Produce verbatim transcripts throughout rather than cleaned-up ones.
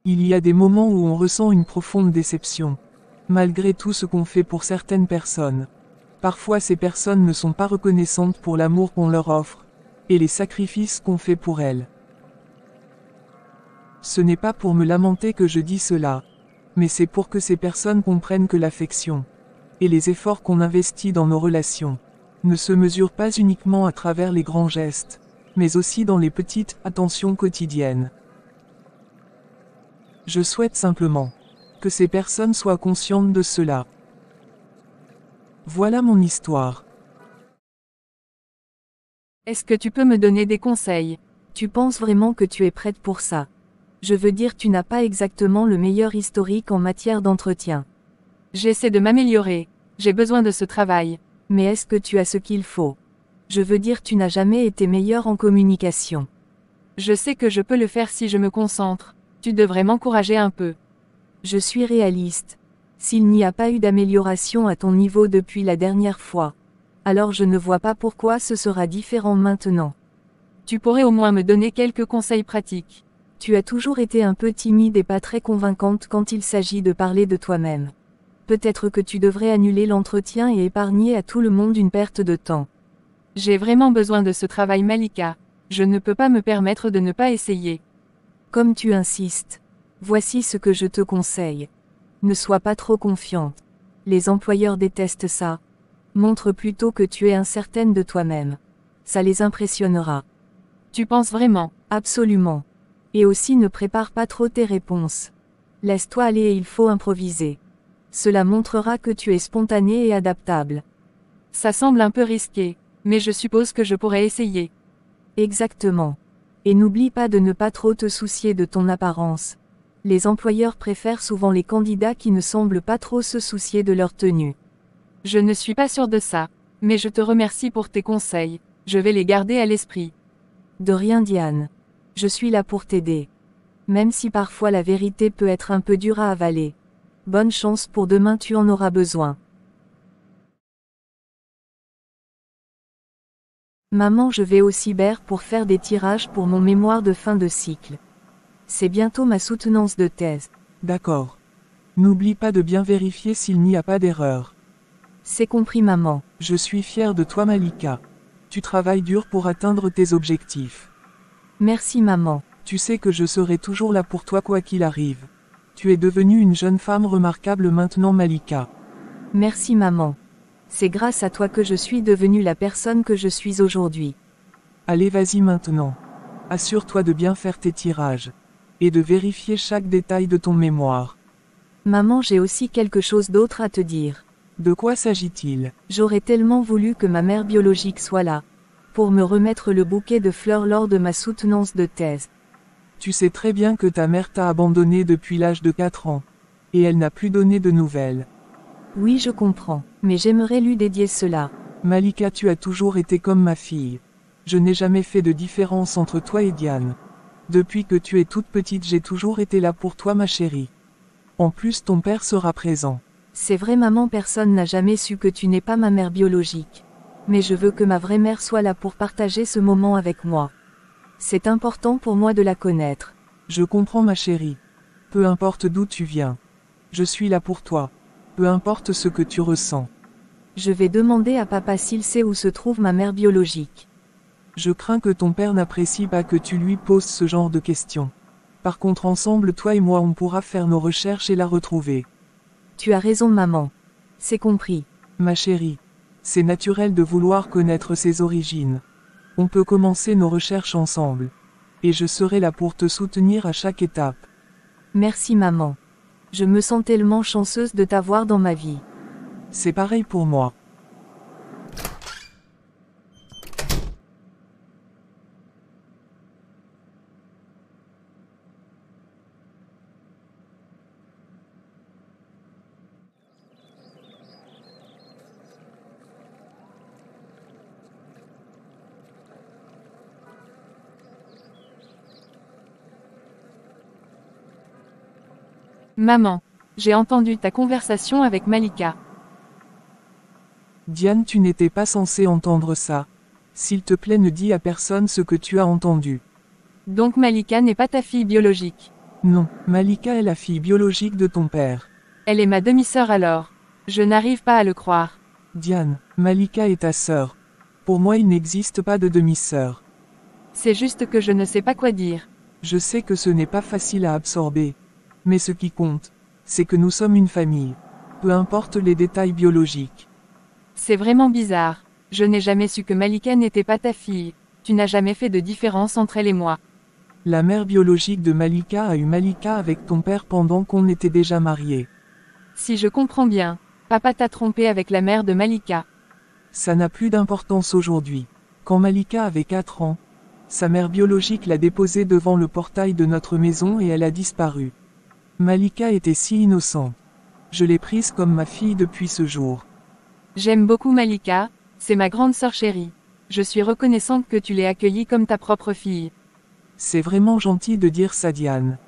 Il y a des moments où on ressent une profonde déception. Malgré tout ce qu'on fait pour certaines personnes. Parfois ces personnes ne sont pas reconnaissantes pour l'amour qu'on leur offre, et les sacrifices qu'on fait pour elles. Ce n'est pas pour me lamenter que je dis cela, mais c'est pour que ces personnes comprennent que l'affection, et les efforts qu'on investit dans nos relations, ne se mesurent pas uniquement à travers les grands gestes, mais aussi dans les petites attentions quotidiennes. Je souhaite simplement que ces personnes soient conscientes de cela. Voilà mon histoire. Est-ce que tu peux me donner des conseils? Tu penses vraiment que tu es prête pour ça? Je veux dire, tu n'as pas exactement le meilleur historique en matière d'entretien. J'essaie de m'améliorer. J'ai besoin de ce travail. Mais est-ce que tu as ce qu'il faut? Je veux dire, tu n'as jamais été meilleure en communication. Je sais que je peux le faire si je me concentre. Tu devrais m'encourager un peu. Je suis réaliste. S'il n'y a pas eu d'amélioration à ton niveau depuis la dernière fois, alors je ne vois pas pourquoi ce sera différent maintenant. Tu pourrais au moins me donner quelques conseils pratiques. Tu as toujours été un peu timide et pas très convaincante quand il s'agit de parler de toi-même. Peut-être que tu devrais annuler l'entretien et épargner à tout le monde une perte de temps. J'ai vraiment besoin de ce travail, Malika. Je ne peux pas me permettre de ne pas essayer. Comme tu insistes. Voici ce que je te conseille. Ne sois pas trop confiante. Les employeurs détestent ça. Montre plutôt que tu es incertaine de toi-même. Ça les impressionnera. Tu penses vraiment? Absolument. Et aussi ne prépare pas trop tes réponses. Laisse-toi aller et il faut improviser. Cela montrera que tu es spontanée et adaptable. Ça semble un peu risqué, mais je suppose que je pourrais essayer. Exactement. Et n'oublie pas de ne pas trop te soucier de ton apparence. Les employeurs préfèrent souvent les candidats qui ne semblent pas trop se soucier de leur tenue. Je ne suis pas sûre de ça, mais je te remercie pour tes conseils, je vais les garder à l'esprit. De rien, Diane. Je suis là pour t'aider. Même si parfois la vérité peut être un peu dure à avaler. Bonne chance pour demain, tu en auras besoin. Maman, je vais au cyber pour faire des tirages pour mon mémoire de fin de cycle. C'est bientôt ma soutenance de thèse. D'accord. N'oublie pas de bien vérifier s'il n'y a pas d'erreur. C'est compris, maman. Je suis fière de toi, Malika. Tu travailles dur pour atteindre tes objectifs. Merci, maman. Tu sais que je serai toujours là pour toi quoi qu'il arrive. Tu es devenue une jeune femme remarquable maintenant, Malika. Merci, maman. C'est grâce à toi que je suis devenue la personne que je suis aujourd'hui. Allez, vas-y maintenant. Assure-toi de bien faire tes tirages. Et de vérifier chaque détail de ton mémoire. Maman, j'ai aussi quelque chose d'autre à te dire. De quoi s'agit-il? J'aurais tellement voulu que ma mère biologique soit là. Pour me remettre le bouquet de fleurs lors de ma soutenance de thèse. Tu sais très bien que ta mère t'a abandonné depuis l'âge de quatre ans. Et elle n'a plus donné de nouvelles. Oui, je comprends, mais j'aimerais lui dédier cela. Malika, tu as toujours été comme ma fille. Je n'ai jamais fait de différence entre toi et Diane. Depuis que tu es toute petite, j'ai toujours été là pour toi, ma chérie. En plus, ton père sera présent. C'est vrai, maman, personne n'a jamais su que tu n'es pas ma mère biologique. Mais je veux que ma vraie mère soit là pour partager ce moment avec moi. C'est important pour moi de la connaître. Je comprends, ma chérie. Peu importe d'où tu viens. Je suis là pour toi. Peu importe ce que tu ressens. Je vais demander à papa s'il sait où se trouve ma mère biologique. Je crains que ton père n'apprécie pas que tu lui poses ce genre de questions. Par contre, ensemble, toi et moi, on pourra faire nos recherches et la retrouver. Tu as raison, maman. C'est compris. Ma chérie. C'est naturel de vouloir connaître ses origines. On peut commencer nos recherches ensemble. Et je serai là pour te soutenir à chaque étape. Merci, maman. Je me sens tellement chanceuse de t'avoir dans ma vie. C'est pareil pour moi. Maman, j'ai entendu ta conversation avec Malika. Diane, tu n'étais pas censée entendre ça. S'il te plaît, ne dis à personne ce que tu as entendu. Donc Malika n'est pas ta fille biologique. Non, Malika est la fille biologique de ton père. Elle est ma demi-sœur alors. Je n'arrive pas à le croire. Diane, Malika est ta sœur. Pour moi il n'existe pas de demi-sœur. C'est juste que je ne sais pas quoi dire. Je sais que ce n'est pas facile à absorber. Mais ce qui compte, c'est que nous sommes une famille. Peu importe les détails biologiques. C'est vraiment bizarre. Je n'ai jamais su que Malika n'était pas ta fille. Tu n'as jamais fait de différence entre elle et moi. La mère biologique de Malika a eu Malika avec ton père pendant qu'on était déjà mariés. Si je comprends bien, papa t'a trompé avec la mère de Malika. Ça n'a plus d'importance aujourd'hui. Quand Malika avait quatre ans, sa mère biologique l'a déposée devant le portail de notre maison et elle a disparu. Malika était si innocente. Je l'ai prise comme ma fille depuis ce jour. J'aime beaucoup Malika, c'est ma grande sœur chérie. Je suis reconnaissante que tu l'aies accueillie comme ta propre fille. C'est vraiment gentil de dire ça, Diane.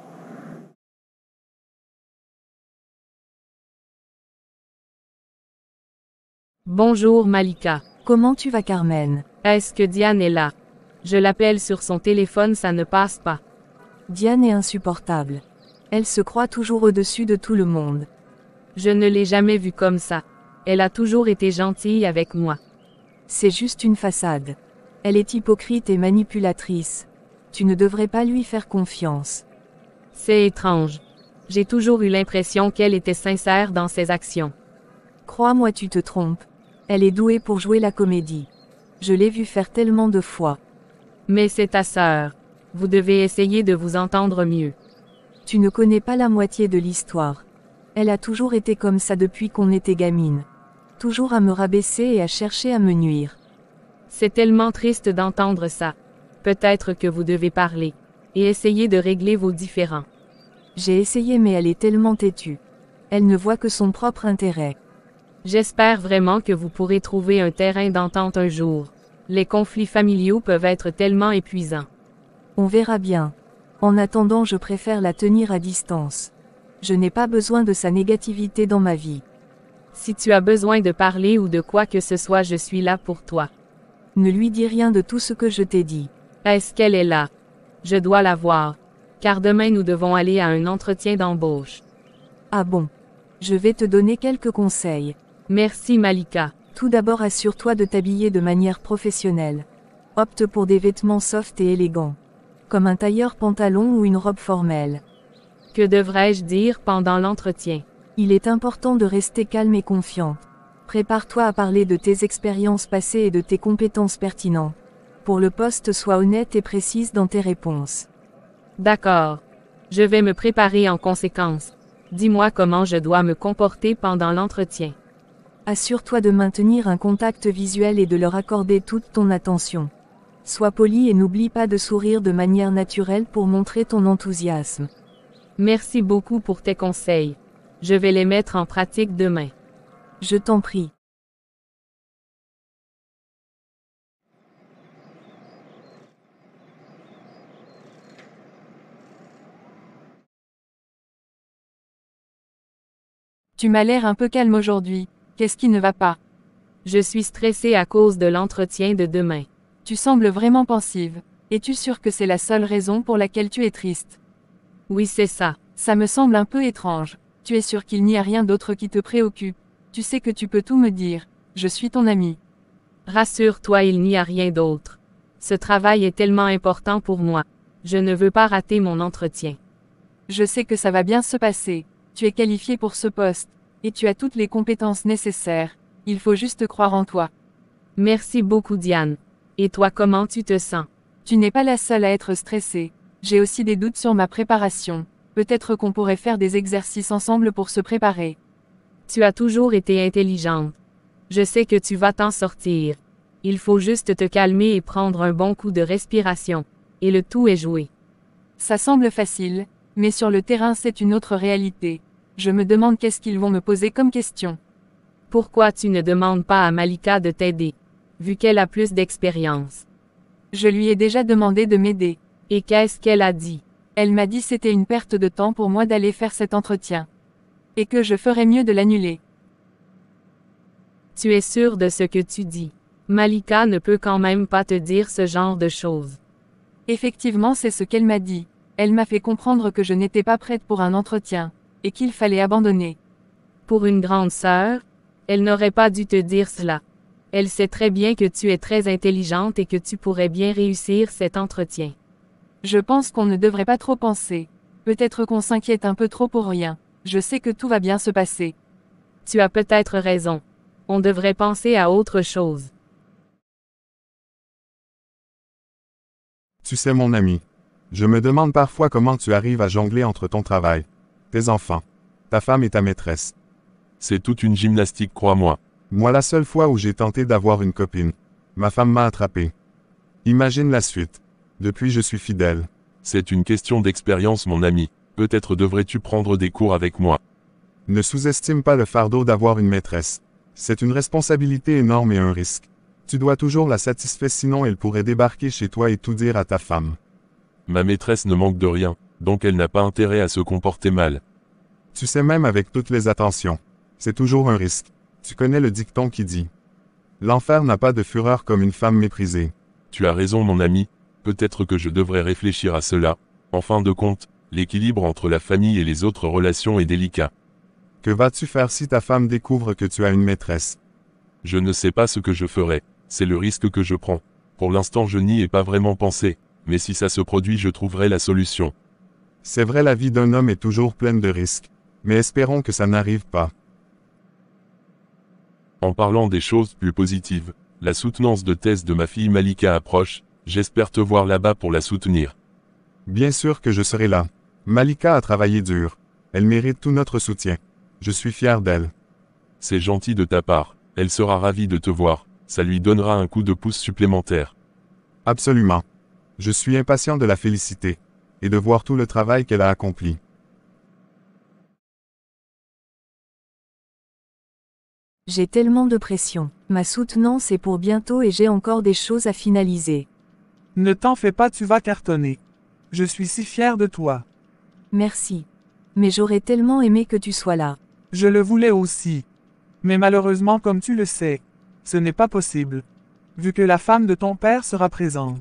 Bonjour Malika. Comment tu vas, Carmen? Est-ce que Diane est là? Je l'appelle sur son téléphone, ça ne passe pas. Diane est insupportable. Elle se croit toujours au-dessus de tout le monde. Je ne l'ai jamais vue comme ça. Elle a toujours été gentille avec moi. C'est juste une façade. Elle est hypocrite et manipulatrice. Tu ne devrais pas lui faire confiance. C'est étrange. J'ai toujours eu l'impression qu'elle était sincère dans ses actions. Crois-moi, tu te trompes. Elle est douée pour jouer la comédie. Je l'ai vue faire tellement de fois. Mais c'est ta sœur. Vous devez essayer de vous entendre mieux. Tu ne connais pas la moitié de l'histoire. Elle a toujours été comme ça depuis qu'on était gamine. Toujours à me rabaisser et à chercher à me nuire. C'est tellement triste d'entendre ça. Peut-être que vous devez parler. Et essayer de régler vos différends. J'ai essayé mais elle est tellement têtue. Elle ne voit que son propre intérêt. J'espère vraiment que vous pourrez trouver un terrain d'entente un jour. Les conflits familiaux peuvent être tellement épuisants. On verra bien. En attendant, je préfère la tenir à distance. Je n'ai pas besoin de sa négativité dans ma vie. Si tu as besoin de parler ou de quoi que ce soit, je suis là pour toi. Ne lui dis rien de tout ce que je t'ai dit. Est-ce qu'elle est là? Je dois la voir. Car demain nous devons aller à un entretien d'embauche. Ah bon? Je vais te donner quelques conseils. Merci Malika. Tout d'abord, assure-toi de t'habiller de manière professionnelle. Opte pour des vêtements soft et élégants. Comme un tailleur pantalon ou une robe formelle. Que devrais-je dire pendant l'entretien? Il est important de rester calme et confiante. Prépare-toi à parler de tes expériences passées et de tes compétences pertinentes. Pour le poste, sois honnête et précise dans tes réponses. D'accord. Je vais me préparer en conséquence. Dis-moi comment je dois me comporter pendant l'entretien. Assure-toi de maintenir un contact visuel et de leur accorder toute ton attention. Sois poli et n'oublie pas de sourire de manière naturelle pour montrer ton enthousiasme. Merci beaucoup pour tes conseils. Je vais les mettre en pratique demain. Je t'en prie. Tu m'as l'air un peu calme aujourd'hui. Qu'est-ce qui ne va pas? Je suis stressée à cause de l'entretien de demain. Tu sembles vraiment pensive. Es-tu sûre que c'est la seule raison pour laquelle tu es triste? Oui, c'est ça. Ça me semble un peu étrange. Tu es sûre qu'il n'y a rien d'autre qui te préoccupe? Tu sais que tu peux tout me dire. Je suis ton amie. Rassure-toi, il n'y a rien d'autre. Ce travail est tellement important pour moi. Je ne veux pas rater mon entretien. Je sais que ça va bien se passer. Tu es qualifiée pour ce poste. Et tu as toutes les compétences nécessaires. Il faut juste croire en toi. Merci beaucoup Diane. Et toi, comment tu te sens? Tu n'es pas la seule à être stressée. J'ai aussi des doutes sur ma préparation. Peut-être qu'on pourrait faire des exercices ensemble pour se préparer. Tu as toujours été intelligente. Je sais que tu vas t'en sortir. Il faut juste te calmer et prendre un bon coup de respiration. Et le tout est joué. Ça semble facile, mais sur le terrain c'est une autre réalité. Je me demande qu'est-ce qu'ils vont me poser comme question. Pourquoi tu ne demandes pas à Malika de t'aider, vu qu'elle a plus d'expérience? Je lui ai déjà demandé de m'aider. Et qu'est-ce qu'elle a dit? Elle m'a dit c'était une perte de temps pour moi d'aller faire cet entretien. Et que je ferais mieux de l'annuler. Tu es sûre de ce que tu dis? Malika ne peut quand même pas te dire ce genre de choses. Effectivement, c'est ce qu'elle m'a dit. Elle m'a fait comprendre que je n'étais pas prête pour un entretien, et qu'il fallait abandonner. Pour une grande sœur, elle n'aurait pas dû te dire cela. Elle sait très bien que tu es très intelligente et que tu pourrais bien réussir cet entretien. Je pense qu'on ne devrait pas trop penser. Peut-être qu'on s'inquiète un peu trop pour rien. Je sais que tout va bien se passer. Tu as peut-être raison. On devrait penser à autre chose. Tu sais mon ami, je me demande parfois comment tu arrives à jongler entre ton travail, tes enfants, ta femme et ta maîtresse. C'est toute une gymnastique, crois-moi. Moi la seule fois où j'ai tenté d'avoir une copine, ma femme m'a attrapé. Imagine la suite. Depuis je suis fidèle. C'est une question d'expérience mon ami. Peut-être devrais-tu prendre des cours avec moi. Ne sous-estime pas le fardeau d'avoir une maîtresse. C'est une responsabilité énorme et un risque. Tu dois toujours la satisfaire sinon elle pourrait débarquer chez toi et tout dire à ta femme. Ma maîtresse ne manque de rien, donc elle n'a pas intérêt à se comporter mal. Tu sais même avec toutes les attentions. C'est toujours un risque. Tu connais le dicton qui dit « L'enfer n'a pas de fureur comme une femme méprisée ». Tu as raison mon ami, peut-être que je devrais réfléchir à cela. En fin de compte, l'équilibre entre la famille et les autres relations est délicat. Que vas-tu faire si ta femme découvre que tu as une maîtresse? Je ne sais pas ce que je ferai, c'est le risque que je prends. Pour l'instant je n'y ai pas vraiment pensé, mais si ça se produit je trouverai la solution. C'est vrai la vie d'un homme est toujours pleine de risques, mais espérons que ça n'arrive pas. En parlant des choses plus positives, la soutenance de thèse de ma fille Malika approche, j'espère te voir là-bas pour la soutenir. Bien sûr que je serai là. Malika a travaillé dur. Elle mérite tout notre soutien. Je suis fier d'elle. C'est gentil de ta part, elle sera ravie de te voir, ça lui donnera un coup de pouce supplémentaire. Absolument. Je suis impatient de la féliciter, et de voir tout le travail qu'elle a accompli. J'ai tellement de pression. Ma soutenance est pour bientôt et j'ai encore des choses à finaliser. Ne t'en fais pas, tu vas cartonner. Je suis si fier de toi. Merci. Mais j'aurais tellement aimé que tu sois là. Je le voulais aussi. Mais malheureusement, comme tu le sais, ce n'est pas possible. Vu que la femme de ton père sera présente.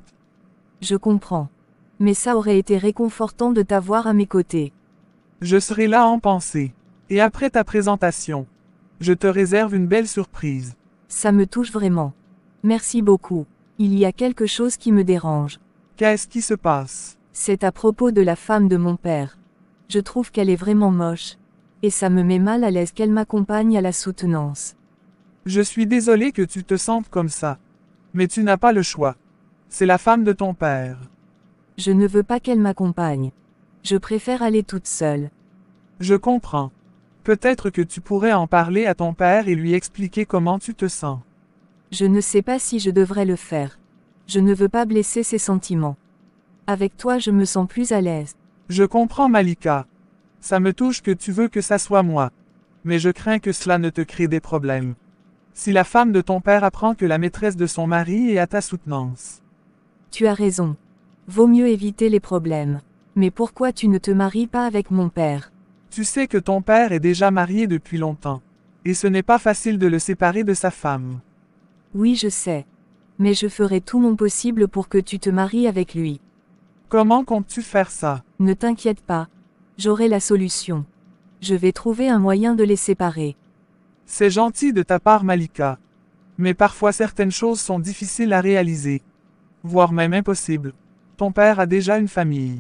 Je comprends. Mais ça aurait été réconfortant de t'avoir à mes côtés. Je serai là en pensée. Et après ta présentation, je te réserve une belle surprise. Ça me touche vraiment. Merci beaucoup. Il y a quelque chose qui me dérange. Qu'est-ce qui se passe? C'est à propos de la femme de mon père. Je trouve qu'elle est vraiment moche. Et ça me met mal à l'aise qu'elle m'accompagne à la soutenance. Je suis désolé que tu te sentes comme ça. Mais tu n'as pas le choix. C'est la femme de ton père. Je ne veux pas qu'elle m'accompagne. Je préfère aller toute seule. Je comprends. Peut-être que tu pourrais en parler à ton père et lui expliquer comment tu te sens. Je ne sais pas si je devrais le faire. Je ne veux pas blesser ses sentiments. Avec toi je me sens plus à l'aise. Je comprends Malika. Ça me touche que tu veux que ça soit moi. Mais je crains que cela ne te crée des problèmes. Si la femme de ton père apprend que la maîtresse de son mari est à ta soutenance. Tu as raison. Vaut mieux éviter les problèmes. Mais pourquoi tu ne te maries pas avec mon père? Tu sais que ton père est déjà marié depuis longtemps. Et ce n'est pas facile de le séparer de sa femme. Oui, je sais. Mais je ferai tout mon possible pour que tu te maries avec lui. Comment comptes-tu faire ça? Ne t'inquiète pas. J'aurai la solution. Je vais trouver un moyen de les séparer. C'est gentil de ta part Malika. Mais parfois certaines choses sont difficiles à réaliser. Voire même impossibles. Ton père a déjà une famille.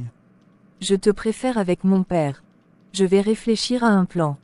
Je te préfère avec mon père. Je vais réfléchir à un plan.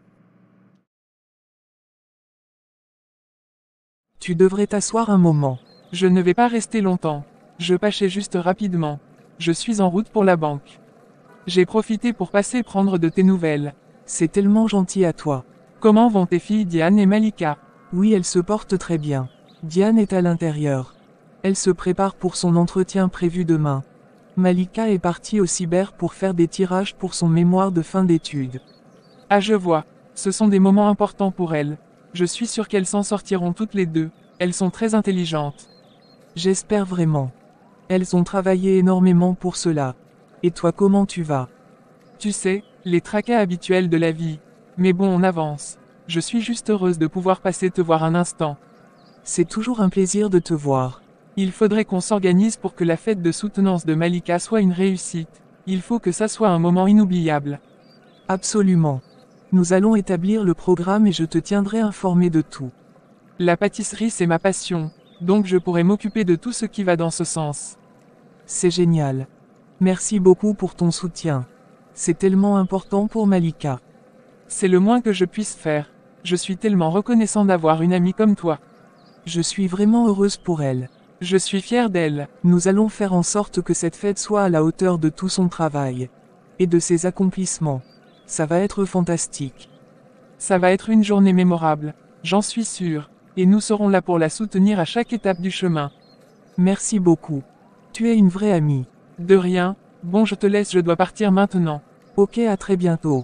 Tu devrais t'asseoir un moment. Je ne vais pas rester longtemps. Je pâchais juste rapidement. Je suis en route pour la banque. J'ai profité pour passer prendre de tes nouvelles. C'est tellement gentil à toi. Comment vont tes filles Diane et Malika? Oui, elles se portent très bien. Diane est à l'intérieur. Elle se prépare pour son entretien prévu demain. Malika est partie au cyber pour faire des tirages pour son mémoire de fin d'études. Ah je vois. Ce sont des moments importants pour elles. Je suis sûre qu'elles s'en sortiront toutes les deux. Elles sont très intelligentes. J'espère vraiment. Elles ont travaillé énormément pour cela. Et toi comment tu vas? Tu sais, les tracas habituels de la vie. Mais bon on avance. Je suis juste heureuse de pouvoir passer te voir un instant. C'est toujours un plaisir de te voir. Il faudrait qu'on s'organise pour que la fête de soutenance de Malika soit une réussite. Il faut que ça soit un moment inoubliable. Absolument. Nous allons établir le programme et je te tiendrai informé de tout. La pâtisserie c'est ma passion, donc je pourrai m'occuper de tout ce qui va dans ce sens. C'est génial. Merci beaucoup pour ton soutien. C'est tellement important pour Malika. C'est le moins que je puisse faire. Je suis tellement reconnaissant d'avoir une amie comme toi. Je suis vraiment heureuse pour elle. Je suis fière d'elle. Nous allons faire en sorte que cette fête soit à la hauteur de tout son travail. Et de ses accomplissements. Ça va être fantastique. Ça va être une journée mémorable. J'en suis sûre. Et nous serons là pour la soutenir à chaque étape du chemin. Merci beaucoup. Tu es une vraie amie. De rien. Bon, je te laisse, je dois partir maintenant. Ok, à très bientôt.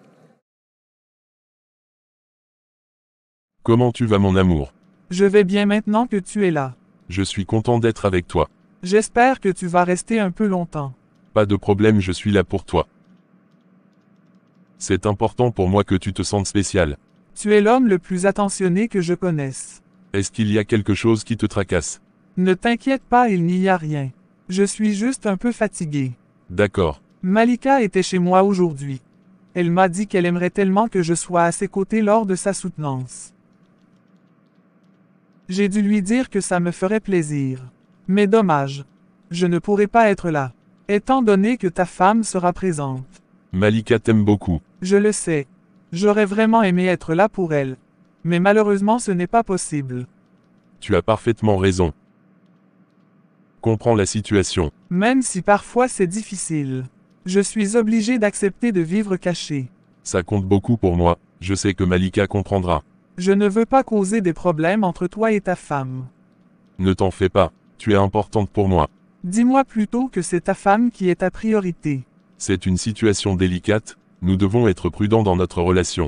Comment tu vas mon amour? Je vais bien maintenant que tu es là. Je suis content d'être avec toi. J'espère que tu vas rester un peu longtemps. Pas de problème, je suis là pour toi. C'est important pour moi que tu te sentes spécial. Tu es l'homme le plus attentionné que je connaisse. Est-ce qu'il y a quelque chose qui te tracasse? Ne t'inquiète pas, il n'y a rien. Je suis juste un peu fatigué. D'accord. Malika était chez moi aujourd'hui. Elle m'a dit qu'elle aimerait tellement que je sois à ses côtés lors de sa soutenance. J'ai dû lui dire que ça me ferait plaisir. Mais dommage. Je ne pourrai pas être là. Étant donné que ta femme sera présente. Malika t'aime beaucoup. Je le sais. J'aurais vraiment aimé être là pour elle. Mais malheureusement ce n'est pas possible. Tu as parfaitement raison. Comprends la situation. Même si parfois c'est difficile. Je suis obligé d'accepter de vivre caché. Ça compte beaucoup pour moi, je sais que Malika comprendra. Je ne veux pas causer des problèmes entre toi et ta femme. Ne t'en fais pas, tu es importante pour moi. Dis-moi plutôt que c'est ta femme qui est ta priorité. C'est une situation délicate, nous devons être prudents dans notre relation.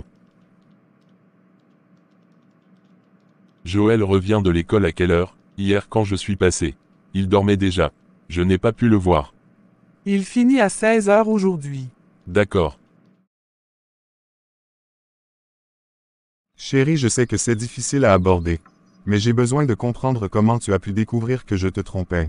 Joël revient de l'école à quelle heure? Hier quand je suis passé. Il dormait déjà. Je n'ai pas pu le voir. Il finit à seize heures aujourd'hui. D'accord. Chérie, je sais que c'est difficile à aborder. Mais j'ai besoin de comprendre comment tu as pu découvrir que je te trompais.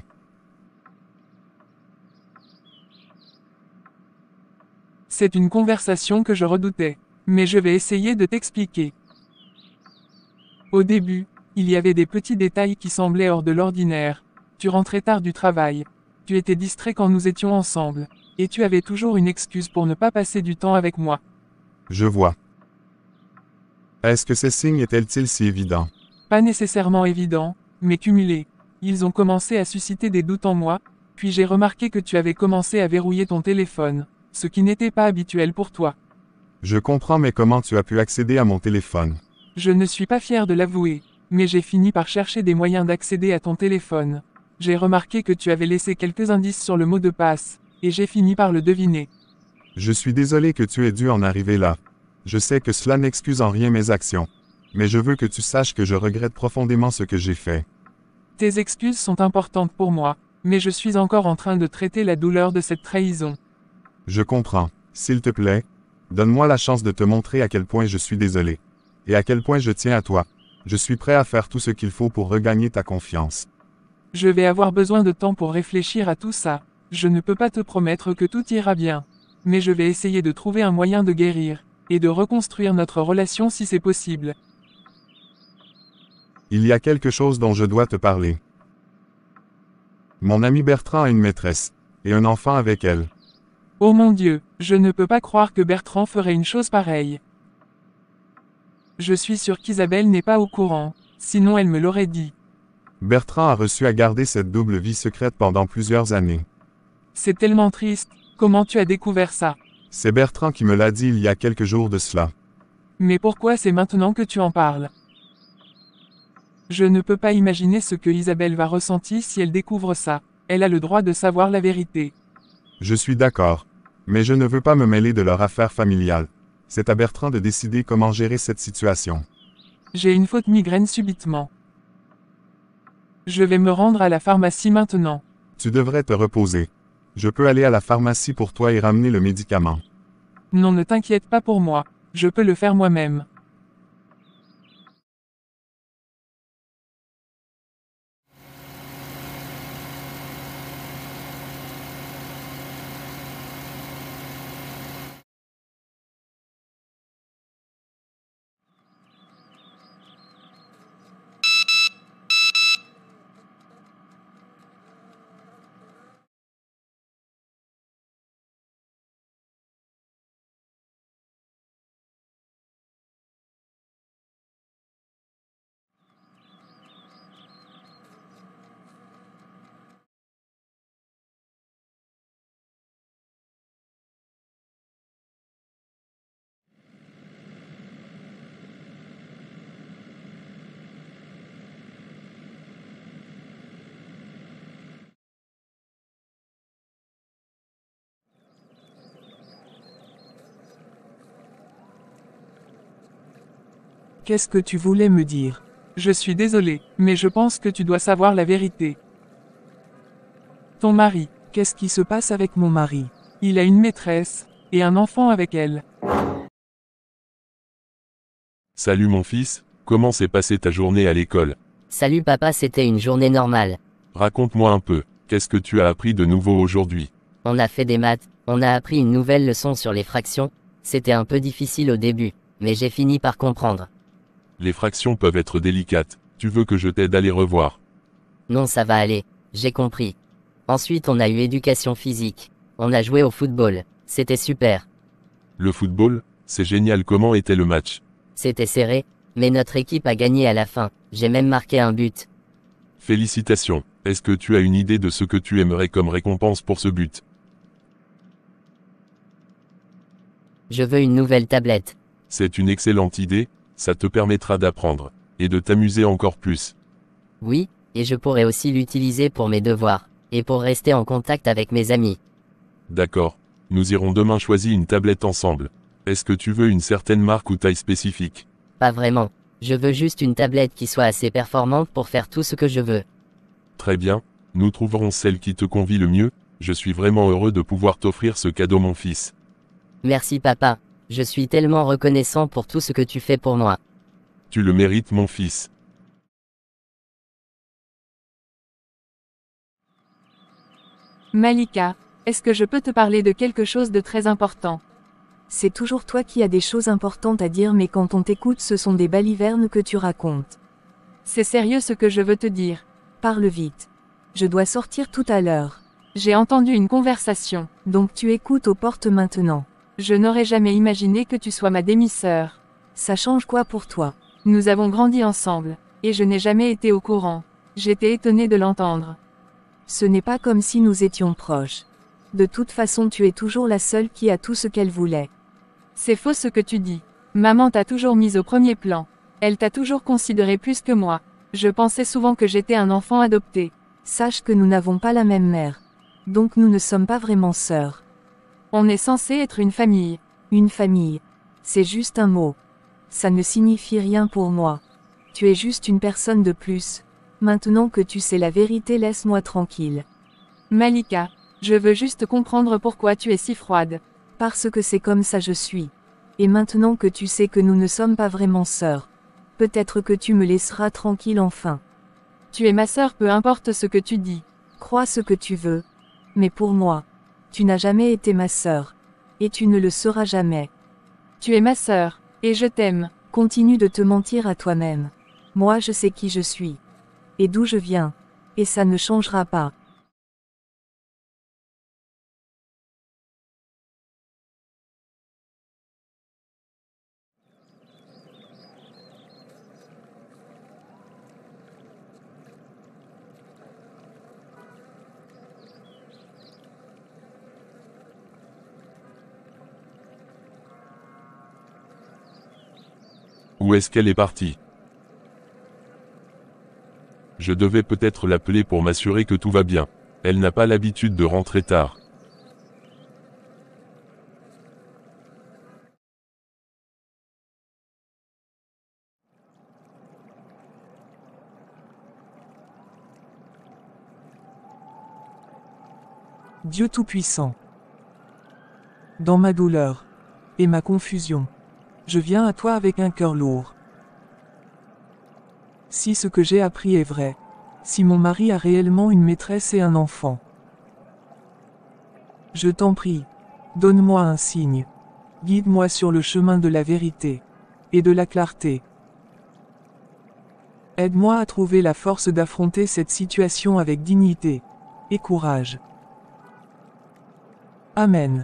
C'est une conversation que je redoutais. Mais je vais essayer de t'expliquer. Au début, il y avait des petits détails qui semblaient hors de l'ordinaire. Tu rentrais tard du travail. Tu étais distrait quand nous étions ensemble. Et tu avais toujours une excuse pour ne pas passer du temps avec moi. Je vois. Est-ce que ces signes étaient-ils si évidents? Pas nécessairement évidents, mais cumulés. Ils ont commencé à susciter des doutes en moi, puis j'ai remarqué que tu avais commencé à verrouiller ton téléphone, ce qui n'était pas habituel pour toi. Je comprends, mais comment tu as pu accéder à mon téléphone? Je ne suis pas fier de l'avouer, mais j'ai fini par chercher des moyens d'accéder à ton téléphone. J'ai remarqué que tu avais laissé quelques indices sur le mot de passe, et j'ai fini par le deviner. Je suis désolé que tu aies dû en arriver là. Je sais que cela n'excuse en rien mes actions. Mais je veux que tu saches que je regrette profondément ce que j'ai fait. Tes excuses sont importantes pour moi, mais je suis encore en train de traiter la douleur de cette trahison. Je comprends. S'il te plaît, donne-moi la chance de te montrer à quel point je suis désolé. Et à quel point je tiens à toi. Je suis prêt à faire tout ce qu'il faut pour regagner ta confiance. Je vais avoir besoin de temps pour réfléchir à tout ça. Je ne peux pas te promettre que tout ira bien. Mais je vais essayer de trouver un moyen de guérir, et de reconstruire notre relation si c'est possible. Il y a quelque chose dont je dois te parler. Mon ami Bertrand a une maîtresse, et un enfant avec elle. Oh mon Dieu, je ne peux pas croire que Bertrand ferait une chose pareille. Je suis sûr qu'Isabelle n'est pas au courant, sinon elle me l'aurait dit. Bertrand a reçu à garder cette double vie secrète pendant plusieurs années. C'est tellement triste, comment tu as découvert ça? C'est Bertrand qui me l'a dit il y a quelques jours de cela. Mais pourquoi c'est maintenant que tu en parles? Je ne peux pas imaginer ce que Isabelle va ressentir si elle découvre ça. Elle a le droit de savoir la vérité. Je suis d'accord. Mais je ne veux pas me mêler de leur affaire familiale. C'est à Bertrand de décider comment gérer cette situation. J'ai une faute migraine subitement. Je vais me rendre à la pharmacie maintenant. Tu devrais te reposer. Je peux aller à la pharmacie pour toi et ramener le médicament. Non, ne t'inquiète pas pour moi. Je peux le faire moi-même. Qu'est-ce que tu voulais me dire? Je suis désolé, mais je pense que tu dois savoir la vérité. Ton mari, Qu'est-ce qui se passe avec mon mari? il a une maîtresse, et un enfant avec elle. Salut mon fils, comment s'est passée ta journée à l'école? Salut papa, c'était une journée normale. Raconte-moi un peu, qu'est-ce que tu as appris de nouveau aujourd'hui? On a fait des maths, on a appris une nouvelle leçon sur les fractions. C'était un peu difficile au début, mais j'ai fini par comprendre. Les fractions peuvent être délicates, tu veux que je t'aide à les revoir? Non, ça va aller, j'ai compris. Ensuite on a eu éducation physique. On a joué au football, c'était super. Le football, c'est génial, comment était le match? C'était serré, mais notre équipe a gagné à la fin, j'ai même marqué un but. Félicitations, est-ce que tu as une idée de ce que tu aimerais comme récompense pour ce but? Je veux une nouvelle tablette. C'est une excellente idée, ça te permettra d'apprendre, et de t'amuser encore plus. Oui, et je pourrais aussi l'utiliser pour mes devoirs, et pour rester en contact avec mes amis. D'accord, nous irons demain choisir une tablette ensemble. Est-ce que tu veux une certaine marque ou taille spécifique? Pas vraiment, je veux juste une tablette qui soit assez performante pour faire tout ce que je veux. Très bien, nous trouverons celle qui te convie le mieux, je suis vraiment heureux de pouvoir t'offrir ce cadeau mon fils. Merci papa, je suis tellement reconnaissant pour tout ce que tu fais pour moi. Tu le mérites mon fils. Malika, est-ce que je peux te parler de quelque chose de très important? C'est toujours toi qui as des choses importantes à dire, mais quand on t'écoute, ce sont des balivernes que tu racontes. C'est sérieux ce que je veux te dire. Parle vite. Je dois sortir tout à l'heure. J'ai entendu une conversation. Donc tu écoutes aux portes maintenant. Je n'aurais jamais imaginé que tu sois ma demi-sœur. Ça change quoi pour toi? Nous avons grandi ensemble, et je n'ai jamais été au courant. J'étais étonnée de l'entendre. Ce n'est pas comme si nous étions proches. De toute façon, tu es toujours la seule qui a tout ce qu'elle voulait. C'est faux ce que tu dis. Maman t'a toujours mise au premier plan. Elle t'a toujours considéré plus que moi. Je pensais souvent que j'étais un enfant adopté. Sache que nous n'avons pas la même mère. Donc nous ne sommes pas vraiment sœurs. On est censé être une famille. Une famille. C'est juste un mot. Ça ne signifie rien pour moi. Tu es juste une personne de plus. Maintenant que tu sais la vérité, laisse-moi tranquille. Malika, je veux juste comprendre pourquoi tu es si froide. Parce que c'est comme ça je suis. Et maintenant que tu sais que nous ne sommes pas vraiment sœurs, peut-être que tu me laisseras tranquille enfin. Tu es ma sœur, peu importe ce que tu dis. Crois ce que tu veux. Mais pour moi, tu n'as jamais été ma sœur. Et tu ne le seras jamais. Tu es ma sœur, et je t'aime. Continue de te mentir à toi-même. Moi je sais qui je suis. Et d'où je viens. Et ça ne changera pas. Où est-ce qu'elle est partie? Je devais peut-être l'appeler pour m'assurer que tout va bien. Elle n'a pas l'habitude de rentrer tard. Dieu Tout-Puissant. Dans ma douleur et ma confusion, je viens à toi avec un cœur lourd. Si ce que j'ai appris est vrai, si mon mari a réellement une maîtresse et un enfant, je t'en prie, donne-moi un signe. Guide-moi sur le chemin de la vérité et de la clarté. Aide-moi à trouver la force d'affronter cette situation avec dignité et courage. Amen.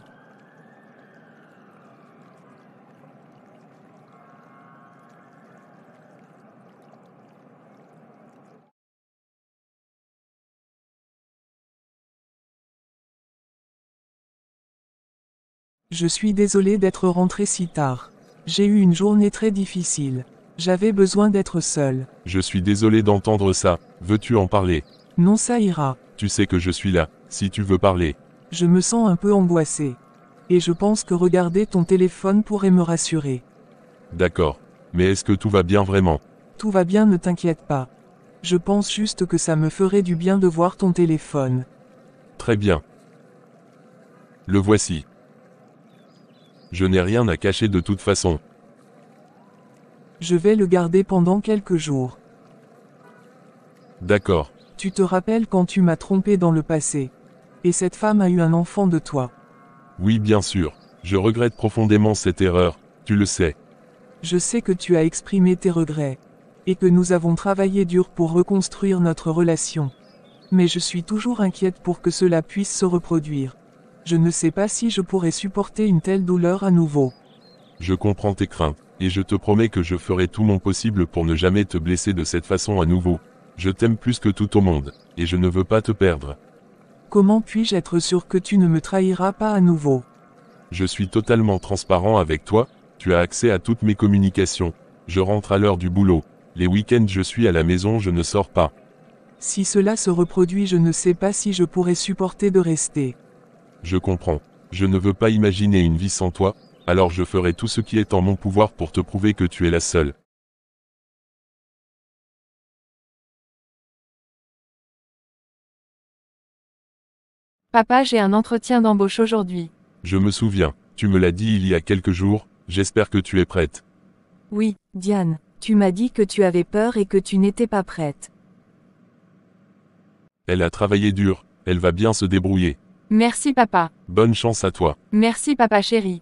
Je suis désolé d'être rentré si tard. J'ai eu une journée très difficile. J'avais besoin d'être seul. Je suis désolé d'entendre ça, veux-tu en parler? Non, ça ira. Tu sais que je suis là, si tu veux parler. Je me sens un peu angoissé. Et je pense que regarder ton téléphone pourrait me rassurer. D'accord. Mais est-ce que tout va bien vraiment? Tout va bien, ne t'inquiète pas. Je pense juste que ça me ferait du bien de voir ton téléphone. Très bien. Le voici. Je n'ai rien à cacher de toute façon. Je vais le garder pendant quelques jours. D'accord. Tu te rappelles quand tu m'as trompé dans le passé. Et cette femme a eu un enfant de toi. Oui, bien sûr. Je regrette profondément cette erreur, tu le sais. Je sais que tu as exprimé tes regrets. Et que nous avons travaillé dur pour reconstruire notre relation. Mais je suis toujours inquiète pour que cela puisse se reproduire. Je ne sais pas si je pourrais supporter une telle douleur à nouveau. Je comprends tes craintes, et je te promets que je ferai tout mon possible pour ne jamais te blesser de cette façon à nouveau. Je t'aime plus que tout au monde, et je ne veux pas te perdre. Comment puis-je être sûr que tu ne me trahiras pas à nouveau? Je suis totalement transparent avec toi, tu as accès à toutes mes communications. Je rentre à l'heure du boulot. Les week-ends je suis à la maison, je ne sors pas. Si cela se reproduit, je ne sais pas si je pourrais supporter de rester. Je comprends. Je ne veux pas imaginer une vie sans toi, alors je ferai tout ce qui est en mon pouvoir pour te prouver que tu es la seule. Papa, j'ai un entretien d'embauche aujourd'hui. Je me souviens, tu me l'as dit il y a quelques jours, j'espère que tu es prête. Oui, Diane, tu m'as dit que tu avais peur et que tu n'étais pas prête. Elle a travaillé dur, elle va bien se débrouiller. Merci papa. Bonne chance à toi. Merci papa chéri.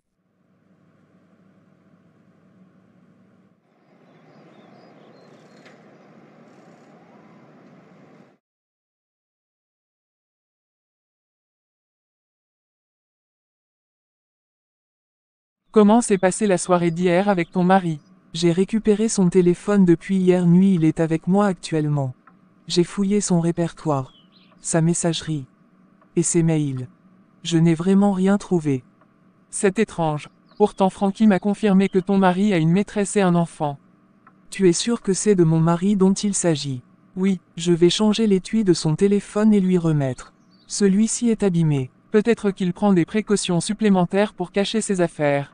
Comment s'est passée la soirée d'hier avec ton mari? J'ai récupéré son téléphone depuis hier nuit, il est avec moi actuellement. J'ai fouillé son répertoire, sa messagerie et ses mails. Je n'ai vraiment rien trouvé. C'est étrange. Pourtant Frankie m'a confirmé que ton mari a une maîtresse et un enfant. Tu es sûr que c'est de mon mari dont il s'agit? Oui, je vais changer l'étui de son téléphone et lui remettre. Celui-ci est abîmé. Peut-être qu'il prend des précautions supplémentaires pour cacher ses affaires.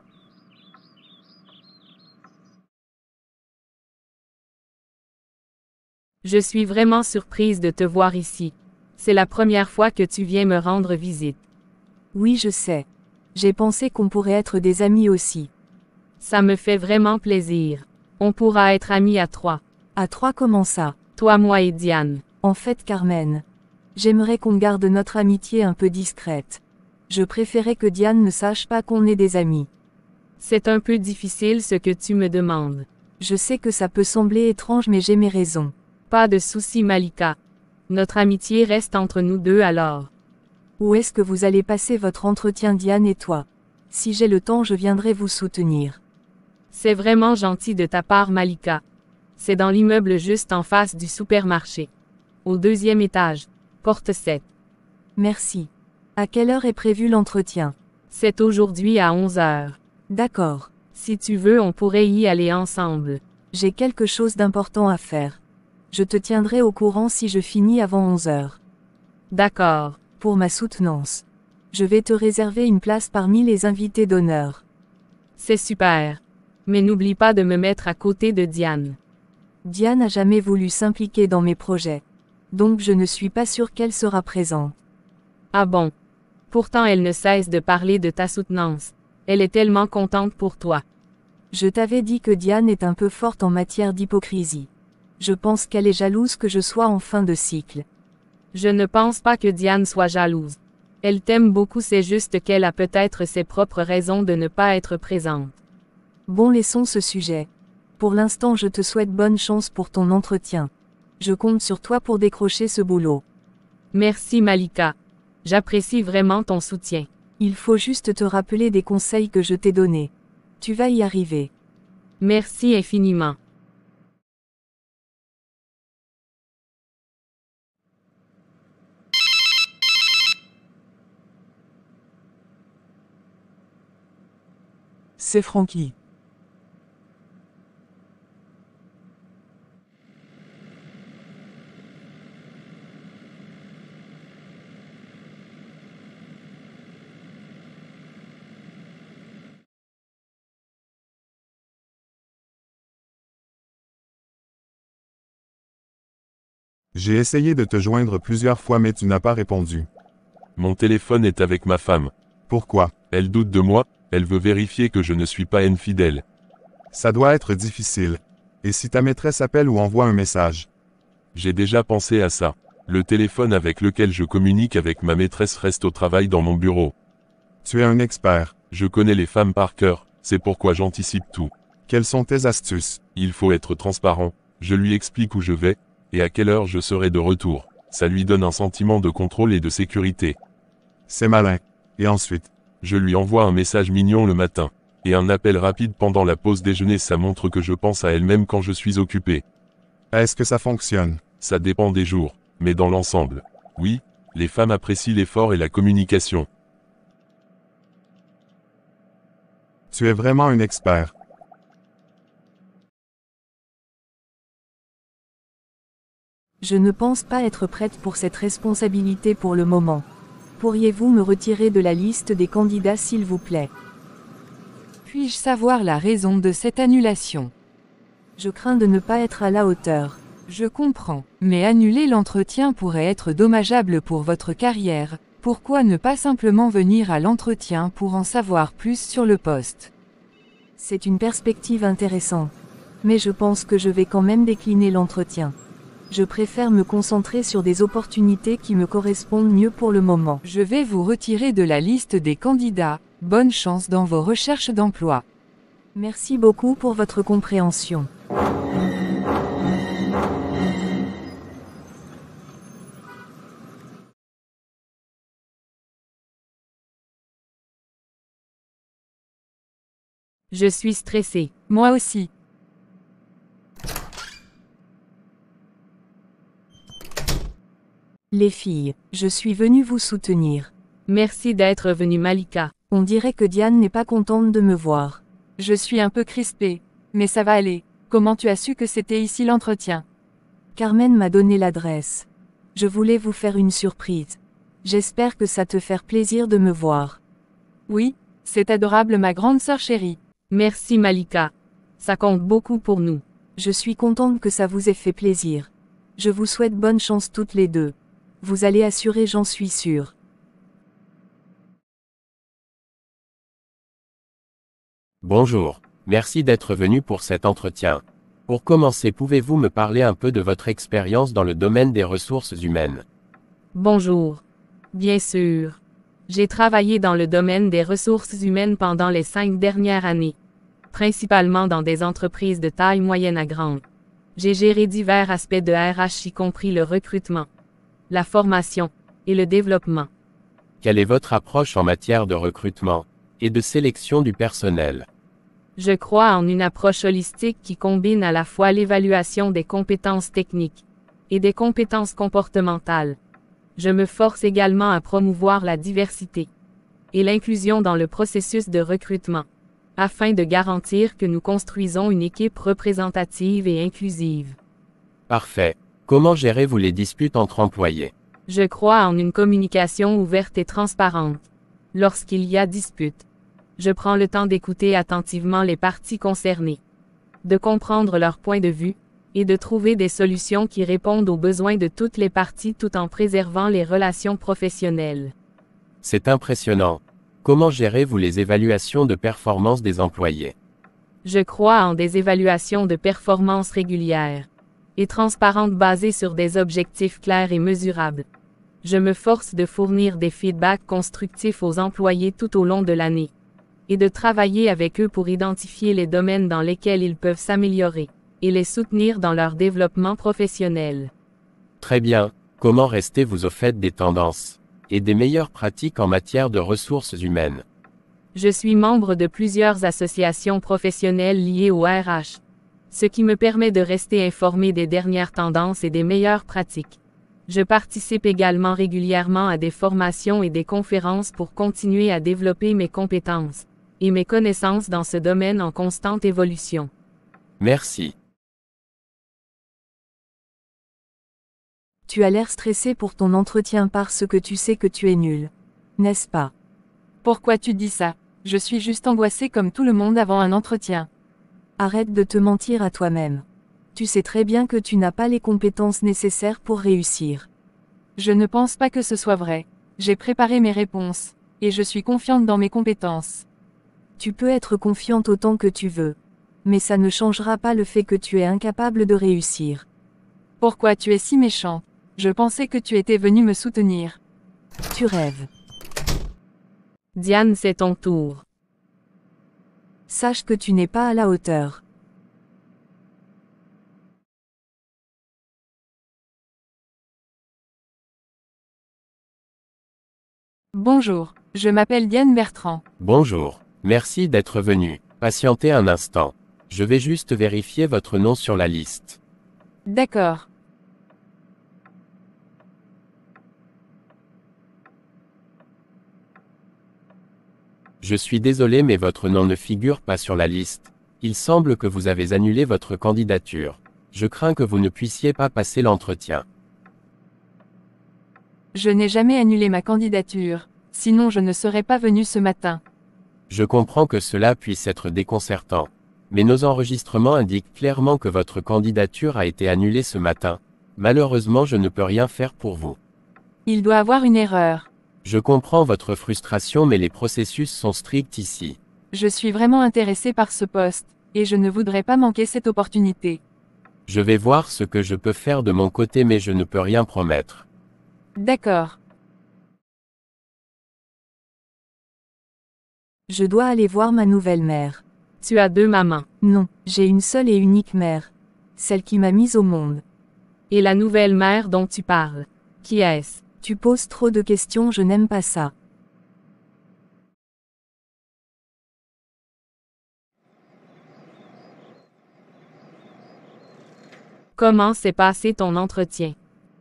Je suis vraiment surprise de te voir ici. C'est la première fois que tu viens me rendre visite. Oui, je sais. J'ai pensé qu'on pourrait être des amis aussi. Ça me fait vraiment plaisir. On pourra être amis à trois. À trois, comment ça? Toi, moi et Diane. En fait, Carmen, j'aimerais qu'on garde notre amitié un peu discrète. Je préférais que Diane ne sache pas qu'on est des amis. C'est un peu difficile ce que tu me demandes. Je sais que ça peut sembler étrange, mais j'ai mes raisons. Pas de souci, Malika. Notre amitié reste entre nous deux alors. Où est-ce que vous allez passer votre entretien, Diane et toi? Si j'ai le temps, je viendrai vous soutenir. C'est vraiment gentil de ta part, Malika. C'est dans l'immeuble juste en face du supermarché. Au deuxième étage. Porte sept. Merci. À quelle heure est prévu l'entretien? C'est aujourd'hui à onze heures. D'accord. Si tu veux, on pourrait y aller ensemble. J'ai quelque chose d'important à faire. Je te tiendrai au courant si je finis avant onze heures. D'accord. Pour ma soutenance. Je vais te réserver une place parmi les invités d'honneur. C'est super. Mais n'oublie pas de me mettre à côté de Diane. Diane n'a jamais voulu s'impliquer dans mes projets. Donc je ne suis pas sûre qu'elle sera présente. Ah bon? Pourtant elle ne cesse de parler de ta soutenance. Elle est tellement contente pour toi. Je t'avais dit que Diane est un peu forte en matière d'hypocrisie. Je pense qu'elle est jalouse que je sois en fin de cycle. Je ne pense pas que Diane soit jalouse. Elle t'aime beaucoup, c'est juste qu'elle a peut-être ses propres raisons de ne pas être présente. Bon, laissons ce sujet. Pour l'instant, je te souhaite bonne chance pour ton entretien. Je compte sur toi pour décrocher ce boulot. Merci Malika. J'apprécie vraiment ton soutien. Il faut juste te rappeler des conseils que je t'ai donnés. Tu vas y arriver. Merci infiniment. C'est Frankie. J'ai essayé de te joindre plusieurs fois mais tu n'as pas répondu. Mon téléphone est avec ma femme. Pourquoi? Elle doute de moi, elle veut vérifier que je ne suis pas infidèle. Ça doit être difficile. Et si ta maîtresse appelle ou envoie un message? J'ai déjà pensé à ça. Le téléphone avec lequel je communique avec ma maîtresse reste au travail dans mon bureau. Tu es un expert. Je connais les femmes par cœur, c'est pourquoi j'anticipe tout. Quelles sont tes astuces? Il faut être transparent, je lui explique où je vais, et à quelle heure je serai de retour. Ça lui donne un sentiment de contrôle et de sécurité. C'est malin. Et ensuite? Je lui envoie un message mignon le matin. Et un appel rapide pendant la pause déjeuner, ça montre que je pense à elle même quand je suis occupé. Est-ce que ça fonctionne? Ça dépend des jours, mais dans l'ensemble, oui, les femmes apprécient l'effort et la communication. Tu es vraiment un expert. Je ne pense pas être prête pour cette responsabilité pour le moment. Pourriez-vous me retirer de la liste des candidats s'il vous plaît? Puis-je savoir la raison de cette annulation? Je crains de ne pas être à la hauteur. Je comprends, mais annuler l'entretien pourrait être dommageable pour votre carrière. Pourquoi ne pas simplement venir à l'entretien pour en savoir plus sur le poste? C'est une perspective intéressante. Mais je pense que je vais quand même décliner l'entretien. Je préfère me concentrer sur des opportunités qui me correspondent mieux pour le moment. Je vais vous retirer de la liste des candidats. Bonne chance dans vos recherches d'emploi. Merci beaucoup pour votre compréhension. Je suis stressée. Moi aussi. Les filles, je suis venue vous soutenir. Merci d'être venue Malika. On dirait que Diane n'est pas contente de me voir. Je suis un peu crispée. Mais ça va aller. Comment tu as su que c'était ici l'entretien? Carmen m'a donné l'adresse. Je voulais vous faire une surprise. J'espère que ça te fait plaisir de me voir. Oui, c'est adorable ma grande sœur chérie. Merci Malika. Ça compte beaucoup pour nous. Je suis contente que ça vous ait fait plaisir. Je vous souhaite bonne chance toutes les deux. Vous allez assurer, j'en suis sûre. Bonjour, merci d'être venu pour cet entretien. Pour commencer, pouvez-vous me parler un peu de votre expérience dans le domaine des ressources humaines? Bonjour. Bien sûr. J'ai travaillé dans le domaine des ressources humaines pendant les cinq dernières années, principalement dans des entreprises de taille moyenne à grande. J'ai géré divers aspects de R H, y compris le recrutement, la formation et le développement. Quelle est votre approche en matière de recrutement et de sélection du personnel? Je crois en une approche holistique qui combine à la fois l'évaluation des compétences techniques et des compétences comportementales. Je me force également à promouvoir la diversité et l'inclusion dans le processus de recrutement, afin de garantir que nous construisons une équipe représentative et inclusive. Parfait. Comment gérez-vous les disputes entre employés? Je crois en une communication ouverte et transparente. Lorsqu'il y a dispute, je prends le temps d'écouter attentivement les parties concernées, de comprendre leur point de vue, et de trouver des solutions qui répondent aux besoins de toutes les parties tout en préservant les relations professionnelles. C'est impressionnant. Comment gérez-vous les évaluations de performance des employés? Je crois en des évaluations de performance régulières et transparentes basées sur des objectifs clairs et mesurables. Je me force de fournir des feedbacks constructifs aux employés tout au long de l'année et de travailler avec eux pour identifier les domaines dans lesquels ils peuvent s'améliorer et les soutenir dans leur développement professionnel. Très bien. Comment restez-vous au fait des tendances et des meilleures pratiques en matière de ressources humaines? Je suis membre de plusieurs associations professionnelles liées au R H, ce qui me permet de rester informé des dernières tendances et des meilleures pratiques. Je participe également régulièrement à des formations et des conférences pour continuer à développer mes compétences et mes connaissances dans ce domaine en constante évolution. Merci. Tu as l'air stressé pour ton entretien parce que tu sais que tu es nul. N'est-ce pas? Pourquoi tu dis ça? Je suis juste angoissée comme tout le monde avant un entretien. Arrête de te mentir à toi-même. Tu sais très bien que tu n'as pas les compétences nécessaires pour réussir. Je ne pense pas que ce soit vrai. J'ai préparé mes réponses, et je suis confiante dans mes compétences. Tu peux être confiante autant que tu veux. Mais ça ne changera pas le fait que tu es incapable de réussir. Pourquoi tu es si méchant? Je pensais que tu étais venu me soutenir. Tu rêves. Diane, c'est ton tour. Sache que tu n'es pas à la hauteur. Bonjour, je m'appelle Diane Bertrand. Bonjour. Merci d'être venu. Patientez un instant. Je vais juste vérifier votre nom sur la liste. D'accord. Je suis désolé mais votre nom ne figure pas sur la liste. Il semble que vous avez annulé votre candidature. Je crains que vous ne puissiez pas passer l'entretien. Je n'ai jamais annulé ma candidature, sinon je ne serais pas venu ce matin. Je comprends que cela puisse être déconcertant. Mais nos enregistrements indiquent clairement que votre candidature a été annulée ce matin. Malheureusement, je ne peux rien faire pour vous. Il doit avoir une erreur. Je comprends votre frustration mais les processus sont stricts ici. Je suis vraiment intéressé par ce poste, et je ne voudrais pas manquer cette opportunité. Je vais voir ce que je peux faire de mon côté mais je ne peux rien promettre. D'accord. Je dois aller voir ma nouvelle mère. Tu as deux mamans. Non, j'ai une seule et unique mère. Celle qui m'a mise au monde. Et la nouvelle mère dont tu parles. Qui est-ce? Tu poses trop de questions, je n'aime pas ça. Comment s'est passé ton entretien?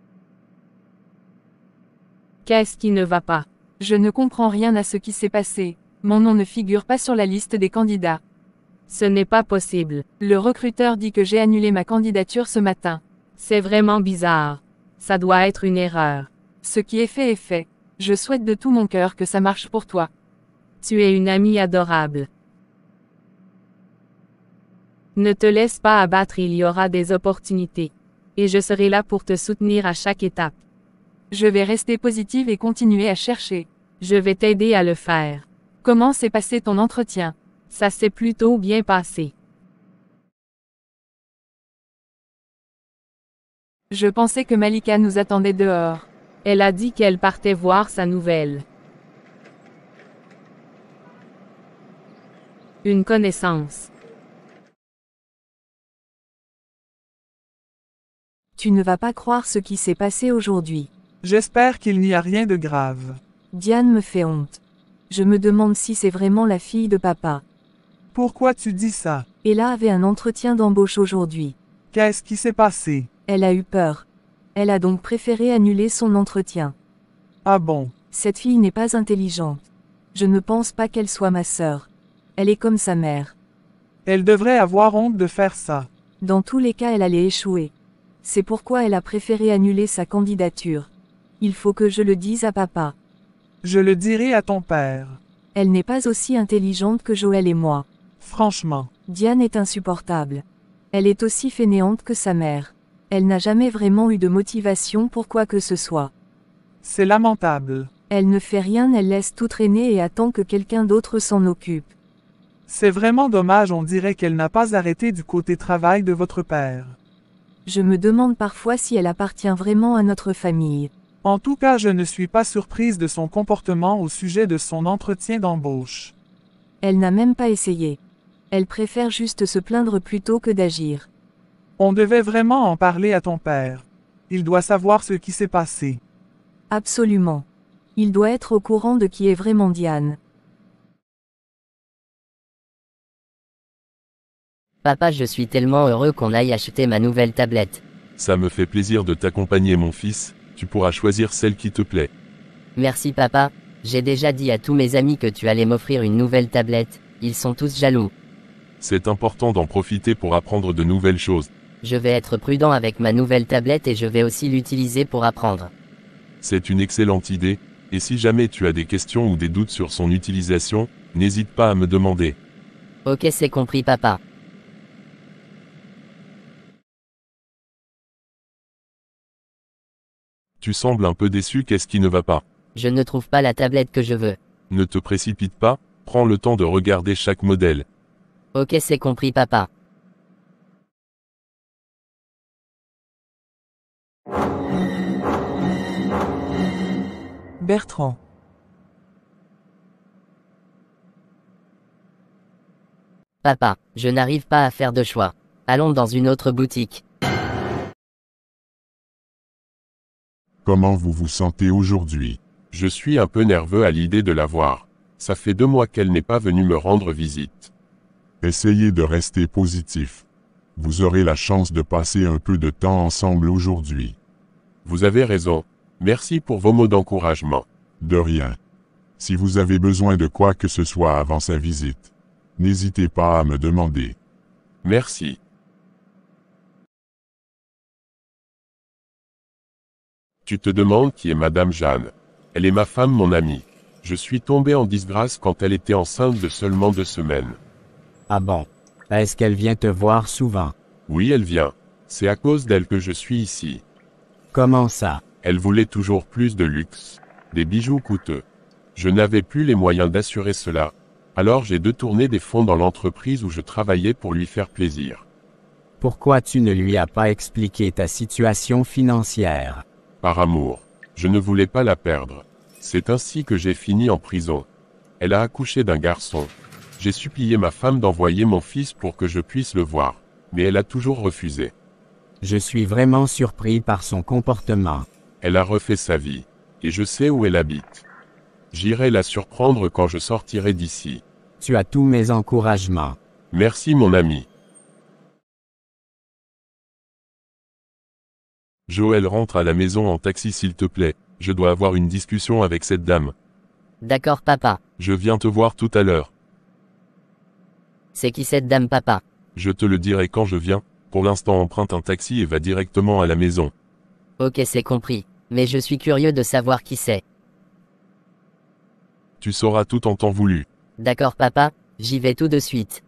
Qu'est-ce qui ne va pas? Je ne comprends rien à ce qui s'est passé. Mon nom ne figure pas sur la liste des candidats. Ce n'est pas possible. Le recruteur dit que j'ai annulé ma candidature ce matin. C'est vraiment bizarre. Ça doit être une erreur. Ce qui est fait est fait. Je souhaite de tout mon cœur que ça marche pour toi. Tu es une amie adorable. Ne te laisse pas abattre, il y aura des opportunités. Et je serai là pour te soutenir à chaque étape. Je vais rester positive et continuer à chercher. Je vais t'aider à le faire. Comment s'est passé ton entretien? Ça s'est plutôt bien passé. Je pensais que Malika nous attendait dehors. Elle a dit qu'elle partait voir sa nouvelle. Une connaissance. Tu ne vas pas croire ce qui s'est passé aujourd'hui. J'espère qu'il n'y a rien de grave. Diane me fait honte. Je me demande si c'est vraiment la fille de papa. Pourquoi tu dis ça? Ella avait un entretien d'embauche aujourd'hui. Qu'est-ce qui s'est passé? Elle a eu peur. Elle a donc préféré annuler son entretien. Ah bon? Cette fille n'est pas intelligente. Je ne pense pas qu'elle soit ma sœur. Elle est comme sa mère. Elle devrait avoir honte de faire ça. Dans tous les cas, elle allait échouer. C'est pourquoi elle a préféré annuler sa candidature. Il faut que je le dise à papa. Je le dirai à ton père. Elle n'est pas aussi intelligente que Joël et moi. Franchement. Diane est insupportable. Elle est aussi fainéante que sa mère. Elle n'a jamais vraiment eu de motivation pour quoi que ce soit. C'est lamentable. Elle ne fait rien, elle laisse tout traîner et attend que quelqu'un d'autre s'en occupe. C'est vraiment dommage, on dirait qu'elle n'a pas arrêté du côté travail de votre père. Je me demande parfois si elle appartient vraiment à notre famille. En tout cas, je ne suis pas surprise de son comportement au sujet de son entretien d'embauche. Elle n'a même pas essayé. Elle préfère juste se plaindre plutôt que d'agir. On devait vraiment en parler à ton père. Il doit savoir ce qui s'est passé. Absolument. Il doit être au courant de qui est vraiment Diane. Papa, je suis tellement heureux qu'on aille acheter ma nouvelle tablette. Ça me fait plaisir de t'accompagner mon fils, tu pourras choisir celle qui te plaît. Merci papa, j'ai déjà dit à tous mes amis que tu allais m'offrir une nouvelle tablette, ils sont tous jaloux. C'est important d'en profiter pour apprendre de nouvelles choses. Je vais être prudent avec ma nouvelle tablette et je vais aussi l'utiliser pour apprendre. C'est une excellente idée, et si jamais tu as des questions ou des doutes sur son utilisation, n'hésite pas à me demander. Ok, c'est compris papa. Tu sembles un peu déçu, qu'est-ce qui ne va pas? Je ne trouve pas la tablette que je veux. Ne te précipite pas, prends le temps de regarder chaque modèle. Ok, c'est compris papa. Bertrand. Papa, je n'arrive pas à faire de choix. Allons dans une autre boutique. Comment vous vous sentez aujourd'hui? Je suis un peu nerveux à l'idée de la voir. Ça fait deux mois qu'elle n'est pas venue me rendre visite. Essayez de rester positif. Vous aurez la chance de passer un peu de temps ensemble aujourd'hui. Vous avez raison. Merci pour vos mots d'encouragement. De rien. Si vous avez besoin de quoi que ce soit avant sa visite, n'hésitez pas à me demander. Merci. Tu te demandes qui est Madame Jeanne. Elle est ma femme, mon amie. Je suis tombé en disgrâce quand elle était enceinte de seulement deux semaines. Ah bon? Est-ce qu'elle vient te voir souvent? Oui, elle vient. C'est à cause d'elle que je suis ici. Comment ça? Elle voulait toujours plus de luxe. Des bijoux coûteux. Je n'avais plus les moyens d'assurer cela. Alors j'ai détourné des fonds dans l'entreprise où je travaillais pour lui faire plaisir. Pourquoi tu ne lui as pas expliqué ta situation financière? Par amour. Je ne voulais pas la perdre. C'est ainsi que j'ai fini en prison. Elle a accouché d'un garçon. J'ai supplié ma femme d'envoyer mon fils pour que je puisse le voir. Mais elle a toujours refusé. Je suis vraiment surpris par son comportement. Elle a refait sa vie. Et je sais où elle habite. J'irai la surprendre quand je sortirai d'ici. Tu as tous mes encouragements. Merci mon ami. Joël, rentre à la maison en taxi s'il te plaît. Je dois avoir une discussion avec cette dame. D'accord papa. Je viens te voir tout à l'heure. C'est qui cette dame papa? Je te le dirai quand je viens. Pour l'instant, emprunte un taxi et va directement à la maison. Ok, c'est compris. Mais je suis curieux de savoir qui c'est. Tu sauras tout en temps voulu. D'accord papa, j'y vais tout de suite.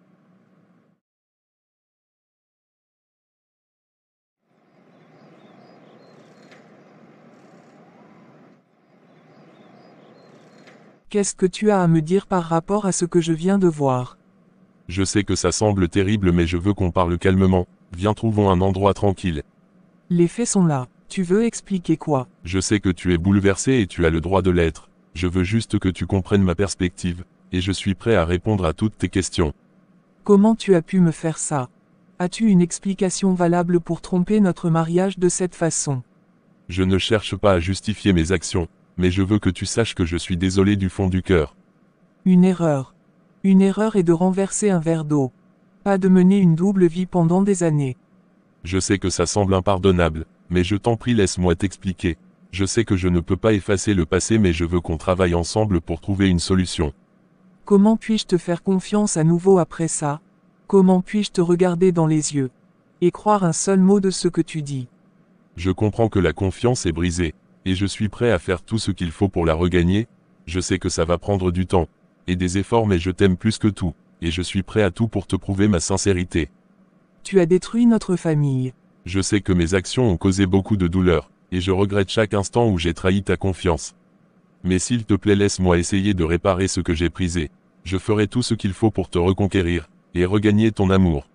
Qu'est-ce que tu as à me dire par rapport à ce que je viens de voir? Je sais que ça semble terrible mais je veux qu'on parle calmement. Viens, trouvons un endroit tranquille. Les faits sont là. Tu veux expliquer quoi? Je sais que tu es bouleversé et tu as le droit de l'être. Je veux juste que tu comprennes ma perspective, et je suis prêt à répondre à toutes tes questions. Comment tu as pu me faire ça? As-tu une explication valable pour tromper notre mariage de cette façon? Je ne cherche pas à justifier mes actions, mais je veux que tu saches que je suis désolé du fond du cœur. Une erreur. Une erreur est de renverser un verre d'eau. Pas de mener une double vie pendant des années. Je sais que ça semble impardonnable, mais je t'en prie, laisse-moi t'expliquer. Je sais que je ne peux pas effacer le passé, mais je veux qu'on travaille ensemble pour trouver une solution. Comment puis-je te faire confiance à nouveau après ça? Comment puis-je te regarder dans les yeux et croire un seul mot de ce que tu dis? Je comprends que la confiance est brisée, et je suis prêt à faire tout ce qu'il faut pour la regagner. Je sais que ça va prendre du temps et des efforts, mais je t'aime plus que tout, et je suis prêt à tout pour te prouver ma sincérité. Tu as détruit notre famille. Je sais que mes actions ont causé beaucoup de douleur, et je regrette chaque instant où j'ai trahi ta confiance. Mais s'il te plaît, laisse-moi essayer de réparer ce que j'ai brisé. Je ferai tout ce qu'il faut pour te reconquérir, et regagner ton amour.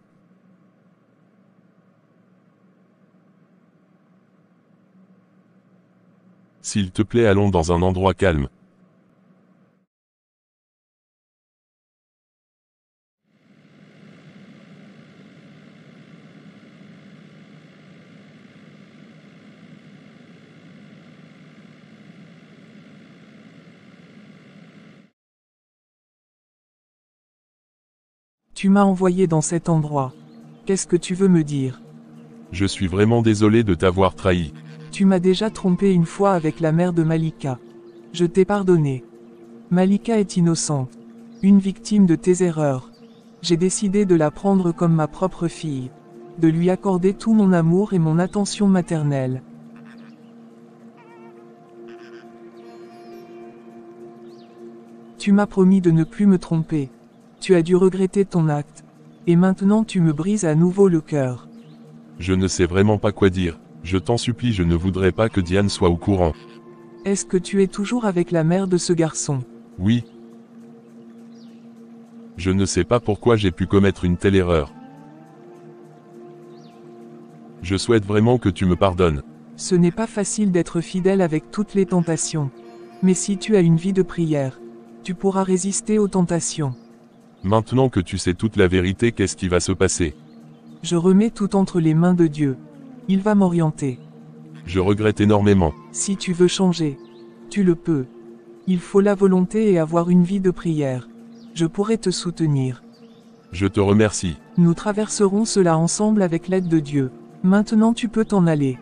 S'il te plaît, allons dans un endroit calme. Tu m'as envoyé dans cet endroit. Qu'est-ce que tu veux me dire? Je suis vraiment désolé de t'avoir trahi. Tu m'as déjà trompé une fois avec la mère de Malika. Je t'ai pardonné. Malika est innocente. Une victime de tes erreurs. J'ai décidé de la prendre comme ma propre fille. De lui accorder tout mon amour et mon attention maternelle. Tu m'as promis de ne plus me tromper. Tu as dû regretter ton acte. Et maintenant tu me brises à nouveau le cœur. Je ne sais vraiment pas quoi dire, Je t'en supplie, je ne voudrais pas que Diane soit au courant. Est-ce que tu es toujours avec la mère de ce garçon? Oui. Je ne sais pas pourquoi j'ai pu commettre une telle erreur. Je souhaite vraiment que tu me pardonnes. Ce n'est pas facile d'être fidèle avec toutes les tentations. Mais si tu as une vie de prière, tu pourras résister aux tentations. Maintenant que tu sais toute la vérité, qu'est-ce qui va se passer? Je remets tout entre les mains de Dieu. Il va m'orienter. Je regrette énormément. Si tu veux changer, tu le peux. Il faut la volonté et avoir une vie de prière. Je pourrai te soutenir. Je te remercie. Nous traverserons cela ensemble avec l'aide de Dieu. Maintenant tu peux t'en aller.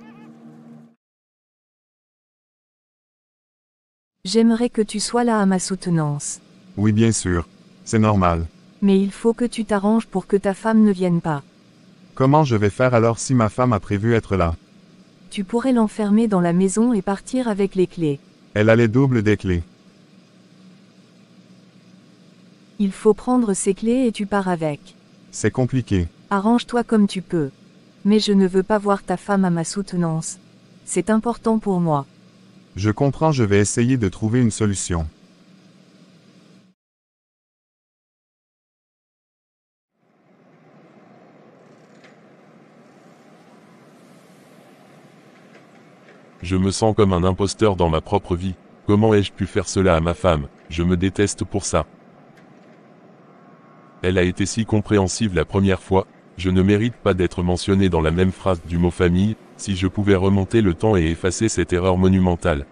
J'aimerais que tu sois là à ma soutenance. Oui, bien sûr. C'est normal. Mais il faut que tu t'arranges pour que ta femme ne vienne pas. Comment je vais faire alors si ma femme a prévu être là? Tu pourrais l'enfermer dans la maison et partir avec les clés. Elle a les doubles des clés. Il faut prendre ses clés et tu pars avec. C'est compliqué. Arrange-toi comme tu peux. Mais je ne veux pas voir ta femme à ma soutenance. C'est important pour moi. Je comprends, je vais essayer de trouver une solution. Je me sens comme un imposteur dans ma propre vie. Comment ai-je pu faire cela à ma femme? Je me déteste pour ça. Elle a été si compréhensive la première fois. Je ne mérite pas d'être mentionné dans la même phrase du mot famille. Si je pouvais remonter le temps et effacer cette erreur monumentale.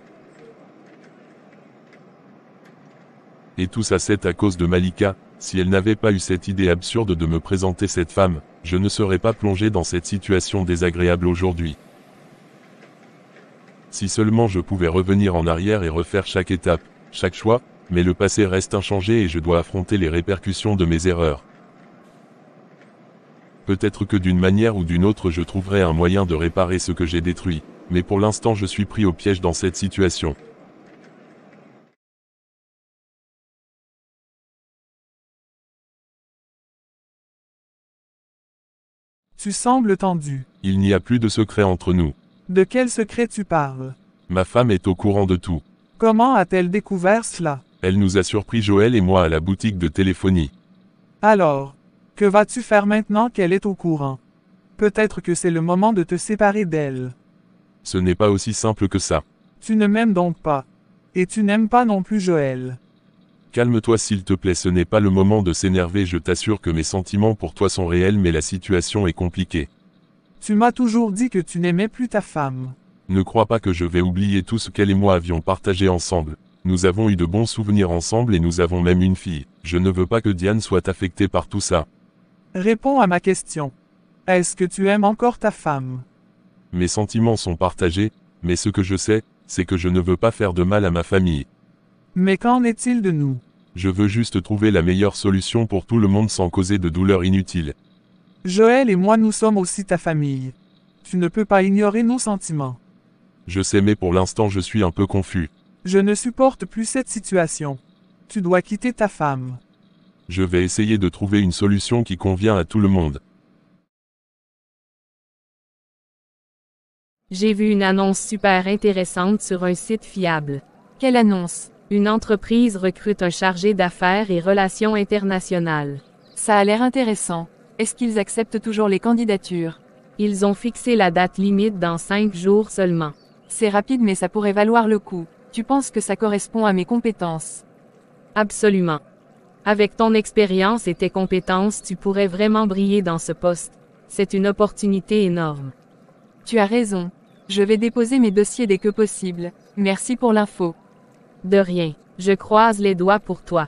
Et tout ça c'est à cause de Malika. Si elle n'avait pas eu cette idée absurde de me présenter cette femme, je ne serais pas plongé dans cette situation désagréable aujourd'hui. Si seulement je pouvais revenir en arrière et refaire chaque étape, chaque choix, mais le passé reste inchangé et je dois affronter les répercussions de mes erreurs. Peut-être que d'une manière ou d'une autre je trouverai un moyen de réparer ce que j'ai détruit, mais pour l'instant je suis pris au piège dans cette situation. Tu sembles tendu. Il n'y a plus de secret entre nous. De quel secret tu parles? Ma femme est au courant de tout. Comment a-t-elle découvert cela? Elle nous a surpris Joël et moi à la boutique de téléphonie. Alors, que vas-tu faire maintenant qu'elle est au courant? Peut-être que c'est le moment de te séparer d'elle. Ce n'est pas aussi simple que ça. Tu ne m'aimes donc pas. Et tu n'aimes pas non plus Joël. Calme-toi s'il te plaît, ce n'est pas le moment de s'énerver, je t'assure que mes sentiments pour toi sont réels mais la situation est compliquée. Tu m'as toujours dit que tu n'aimais plus ta femme. Ne crois pas que je vais oublier tout ce qu'elle et moi avions partagé ensemble. Nous avons eu de bons souvenirs ensemble et nous avons même une fille. Je ne veux pas que Diane soit affectée par tout ça. Réponds à ma question. Est-ce que tu aimes encore ta femme? Mes sentiments sont partagés, mais ce que je sais, c'est que je ne veux pas faire de mal à ma famille. Mais qu'en est-il de nous? Je veux juste trouver la meilleure solution pour tout le monde sans causer de douleur inutile. Joël et moi nous sommes aussi ta famille. Tu ne peux pas ignorer nos sentiments. Je sais mais pour l'instant je suis un peu confus. Je ne supporte plus cette situation. Tu dois quitter ta femme. Je vais essayer de trouver une solution qui convient à tout le monde. J'ai vu une annonce super intéressante sur un site fiable. Quelle annonce? Une entreprise recrute un chargé d'affaires et relations internationales. Ça a l'air intéressant. Est-ce qu'ils acceptent toujours les candidatures? Ils ont fixé la date limite dans cinq jours seulement. C'est rapide mais ça pourrait valoir le coup. Tu penses que ça correspond à mes compétences? Absolument. Avec ton expérience et tes compétences, tu pourrais vraiment briller dans ce poste. C'est une opportunité énorme. Tu as raison. Je vais déposer mes dossiers dès que possible. Merci pour l'info. De rien. Je croise les doigts pour toi.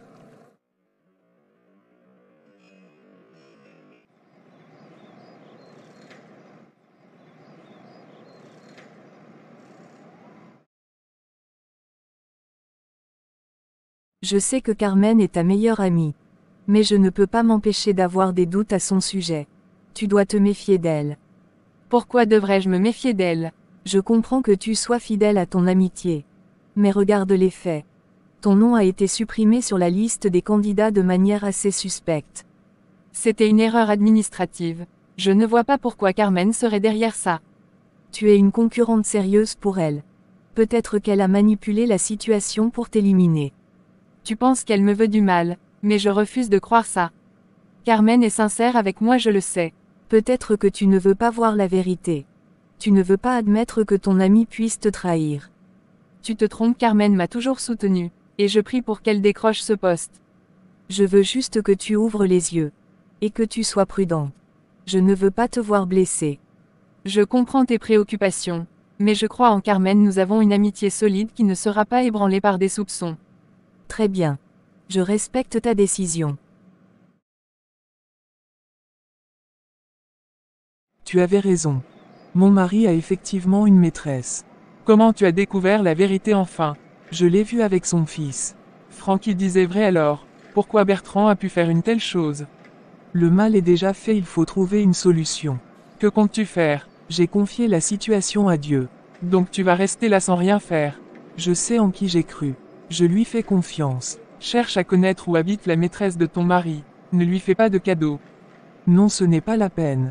Je sais que Carmen est ta meilleure amie. Mais je ne peux pas m'empêcher d'avoir des doutes à son sujet. Tu dois te méfier d'elle. Pourquoi devrais-je me méfier d'elle? Je comprends que tu sois fidèle à ton amitié. Mais regarde les faits. Ton nom a été supprimé sur la liste des candidats de manière assez suspecte. C'était une erreur administrative. Je ne vois pas pourquoi Carmen serait derrière ça. Tu es une concurrente sérieuse pour elle. Peut-être qu'elle a manipulé la situation pour t'éliminer. Tu penses qu'elle me veut du mal, mais je refuse de croire ça. Carmen est sincère avec moi, je le sais. Peut-être que tu ne veux pas voir la vérité. Tu ne veux pas admettre que ton ami puisse te trahir. Tu te trompes, Carmen m'a toujours soutenue, et je prie pour qu'elle décroche ce poste. Je veux juste que tu ouvres les yeux. Et que tu sois prudent. Je ne veux pas te voir blessé. Je comprends tes préoccupations, mais je crois en Carmen, nous avons une amitié solide qui ne sera pas ébranlée par des soupçons. Très bien. Je respecte ta décision. Tu avais raison. Mon mari a effectivement une maîtresse. Comment tu as découvert la vérité enfin? Je l'ai vu avec son fils. Francky disait vrai alors. Pourquoi Bertrand a pu faire une telle chose? Le mal est déjà fait, il faut trouver une solution. Que comptes-tu faire? J'ai confié la situation à Dieu. Donc tu vas rester là sans rien faire? Je sais en qui j'ai cru. Je lui fais confiance. Cherche à connaître où habite la maîtresse de ton mari. Ne lui fais pas de cadeaux. Non, ce n'est pas la peine.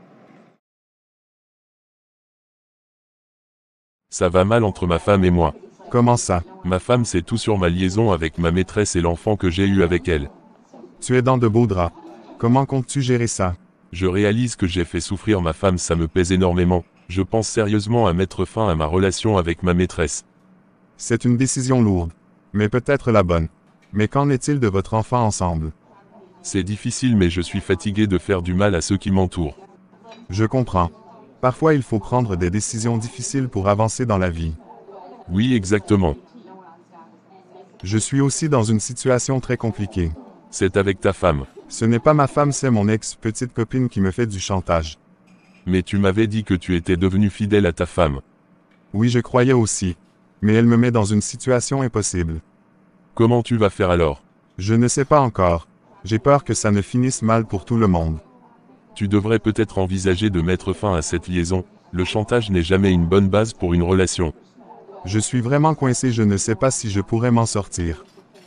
Ça va mal entre ma femme et moi. Comment ça? Ma femme sait tout sur ma liaison avec ma maîtresse et l'enfant que j'ai eu avec elle. Tu es dans de beaux draps. Comment comptes-tu gérer ça? Je réalise que j'ai fait souffrir ma femme, ça me pèse énormément. Je pense sérieusement à mettre fin à ma relation avec ma maîtresse. C'est une décision lourde, mais peut-être la bonne. Mais qu'en est-il de votre enfant ensemble? C'est difficile, mais je suis fatigué de faire du mal à ceux qui m'entourent. Je comprends. Parfois il faut prendre des décisions difficiles pour avancer dans la vie. Oui, exactement. Je suis aussi dans une situation très compliquée. C'est avec ta femme. Ce n'est pas ma femme, c'est mon ex-petite copine qui me fait du chantage. Mais tu m'avais dit que tu étais devenu fidèle à ta femme. Oui, je croyais aussi. Mais elle me met dans une situation impossible. Comment tu vas faire alors? Je ne sais pas encore. J'ai peur que ça ne finisse mal pour tout le monde. Tu devrais peut-être envisager de mettre fin à cette liaison. Le chantage n'est jamais une bonne base pour une relation. Je suis vraiment coincé, je ne sais pas si je pourrais m'en sortir.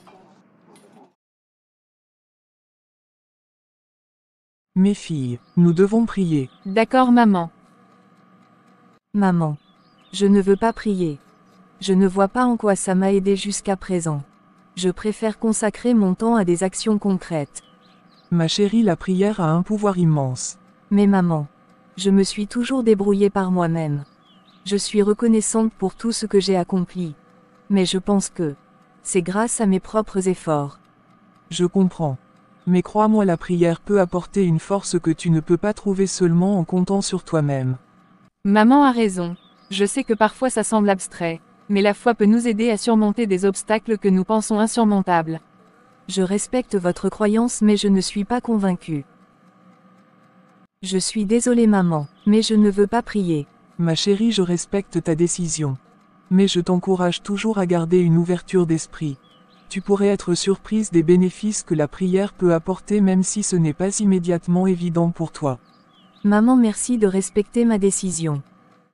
Mes filles, nous devons prier. D'accord, maman. Maman. Je ne veux pas prier. Je ne vois pas en quoi ça m'a aidé jusqu'à présent. Je préfère consacrer mon temps à des actions concrètes. Ma chérie, la prière a un pouvoir immense. Mais maman. Je me suis toujours débrouillée par moi-même. Je suis reconnaissante pour tout ce que j'ai accompli. Mais je pense que c'est grâce à mes propres efforts. Je comprends. Mais crois-moi, la prière peut apporter une force que tu ne peux pas trouver seulement en comptant sur toi-même. Maman a raison. Je sais que parfois ça semble abstrait, mais la foi peut nous aider à surmonter des obstacles que nous pensons insurmontables. Je respecte votre croyance, mais je ne suis pas convaincue. Je suis désolée maman, mais je ne veux pas prier. Ma chérie, je respecte ta décision. Mais je t'encourage toujours à garder une ouverture d'esprit. Tu pourrais être surprise des bénéfices que la prière peut apporter même si ce n'est pas immédiatement évident pour toi. Maman, merci de respecter ma décision.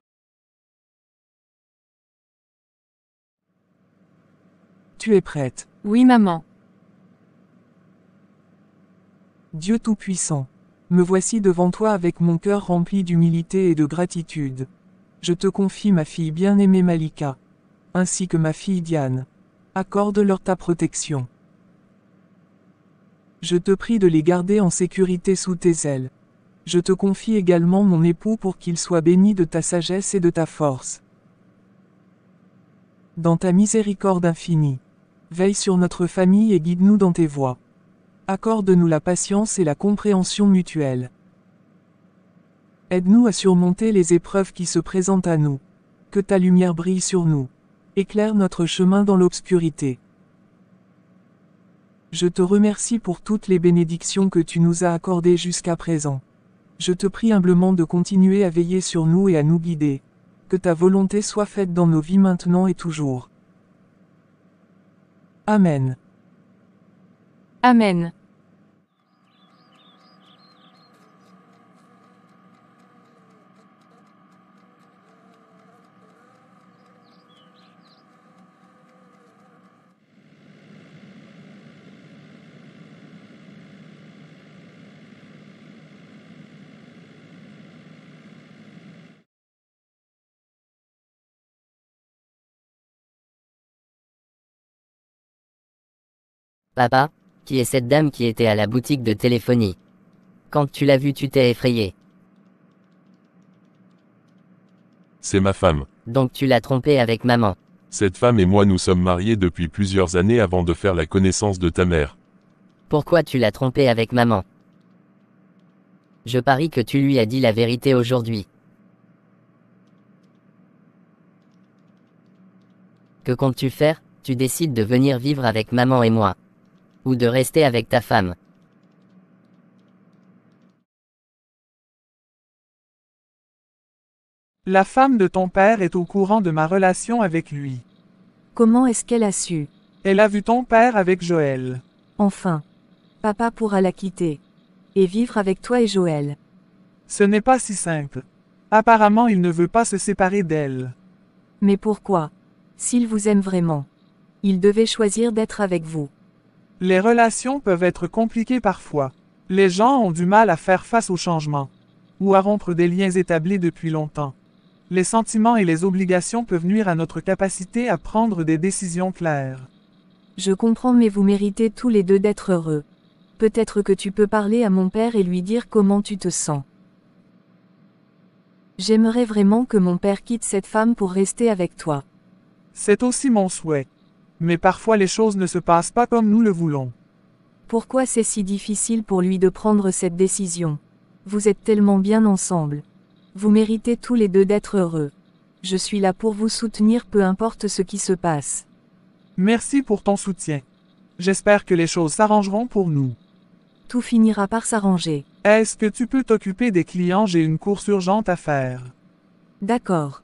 Tu es prête? Oui, maman. Dieu Tout-Puissant. Me voici devant toi avec mon cœur rempli d'humilité et de gratitude. Je te confie ma fille bien-aimée Malika, ainsi que ma fille Diane. Accorde-leur ta protection. Je te prie de les garder en sécurité sous tes ailes. Je te confie également mon époux pour qu'il soit béni de ta sagesse et de ta force. Dans ta miséricorde infinie, veille sur notre famille et guide-nous dans tes voies. Accorde-nous la patience et la compréhension mutuelle. Aide-nous à surmonter les épreuves qui se présentent à nous. Que ta lumière brille sur nous. Éclaire notre chemin dans l'obscurité. Je te remercie pour toutes les bénédictions que tu nous as accordées jusqu'à présent. Je te prie humblement de continuer à veiller sur nous et à nous guider. Que ta volonté soit faite dans nos vies maintenant et toujours. Amen. Amen. Papa, qui est cette dame qui était à la boutique de téléphonie? Quand tu l'as vue, tu t'es effrayé. C'est ma femme. Donc tu l'as trompée avec maman. Cette femme et moi nous sommes mariés depuis plusieurs années avant de faire la connaissance de ta mère. Pourquoi tu l'as trompée avec maman? Je parie que tu lui as dit la vérité aujourd'hui. Que comptes-tu faire? Tu décides de venir vivre avec maman et moi. Ou de rester avec ta femme. La femme de ton père est au courant de ma relation avec lui. Comment est-ce qu'elle a su? Elle a vu ton père avec Joël. Enfin. Papa pourra la quitter. Et vivre avec toi et Joël. Ce n'est pas si simple. Apparemment, il ne veut pas se séparer d'elle. Mais pourquoi? S'il vous aime vraiment. Il devait choisir d'être avec vous. Les relations peuvent être compliquées parfois. Les gens ont du mal à faire face au changement. Ou à rompre des liens établis depuis longtemps. Les sentiments et les obligations peuvent nuire à notre capacité à prendre des décisions claires. Je comprends, mais vous méritez tous les deux d'être heureux. Peut-être que tu peux parler à mon père et lui dire comment tu te sens. J'aimerais vraiment que mon père quitte cette femme pour rester avec toi. C'est aussi mon souhait. Mais parfois les choses ne se passent pas comme nous le voulons. Pourquoi c'est si difficile pour lui de prendre cette décision? Vous êtes tellement bien ensemble. Vous méritez tous les deux d'être heureux. Je suis là pour vous soutenir peu importe ce qui se passe. Merci pour ton soutien. J'espère que les choses s'arrangeront pour nous. Tout finira par s'arranger. Est-ce que tu peux t'occuper des clients? J'ai une course urgente à faire. D'accord.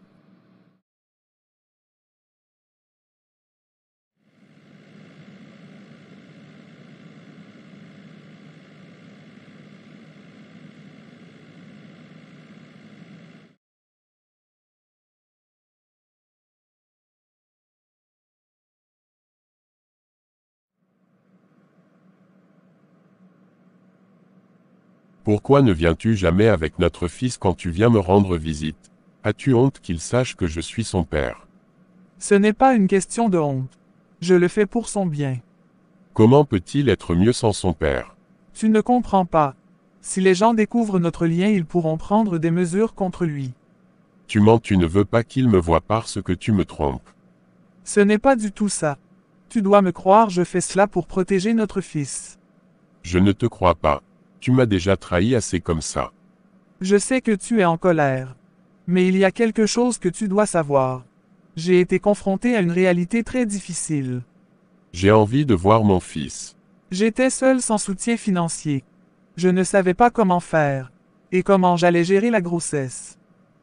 Pourquoi ne viens-tu jamais avec notre fils quand tu viens me rendre visite? As-tu honte qu'il sache que je suis son père? Ce n'est pas une question de honte. Je le fais pour son bien. Comment peut-il être mieux sans son père? Tu ne comprends pas. Si les gens découvrent notre lien, ils pourront prendre des mesures contre lui. Tu mens, tu ne veux pas qu'il me voie parce que tu me trompes. Ce n'est pas du tout ça. Tu dois me croire, je fais cela pour protéger notre fils. Je ne te crois pas. Tu m'as déjà trahi assez comme ça. Je sais que tu es en colère. Mais il y a quelque chose que tu dois savoir. J'ai été confronté à une réalité très difficile. J'ai envie de voir mon fils. J'étais seul sans soutien financier. Je ne savais pas comment faire. Et comment j'allais gérer la grossesse.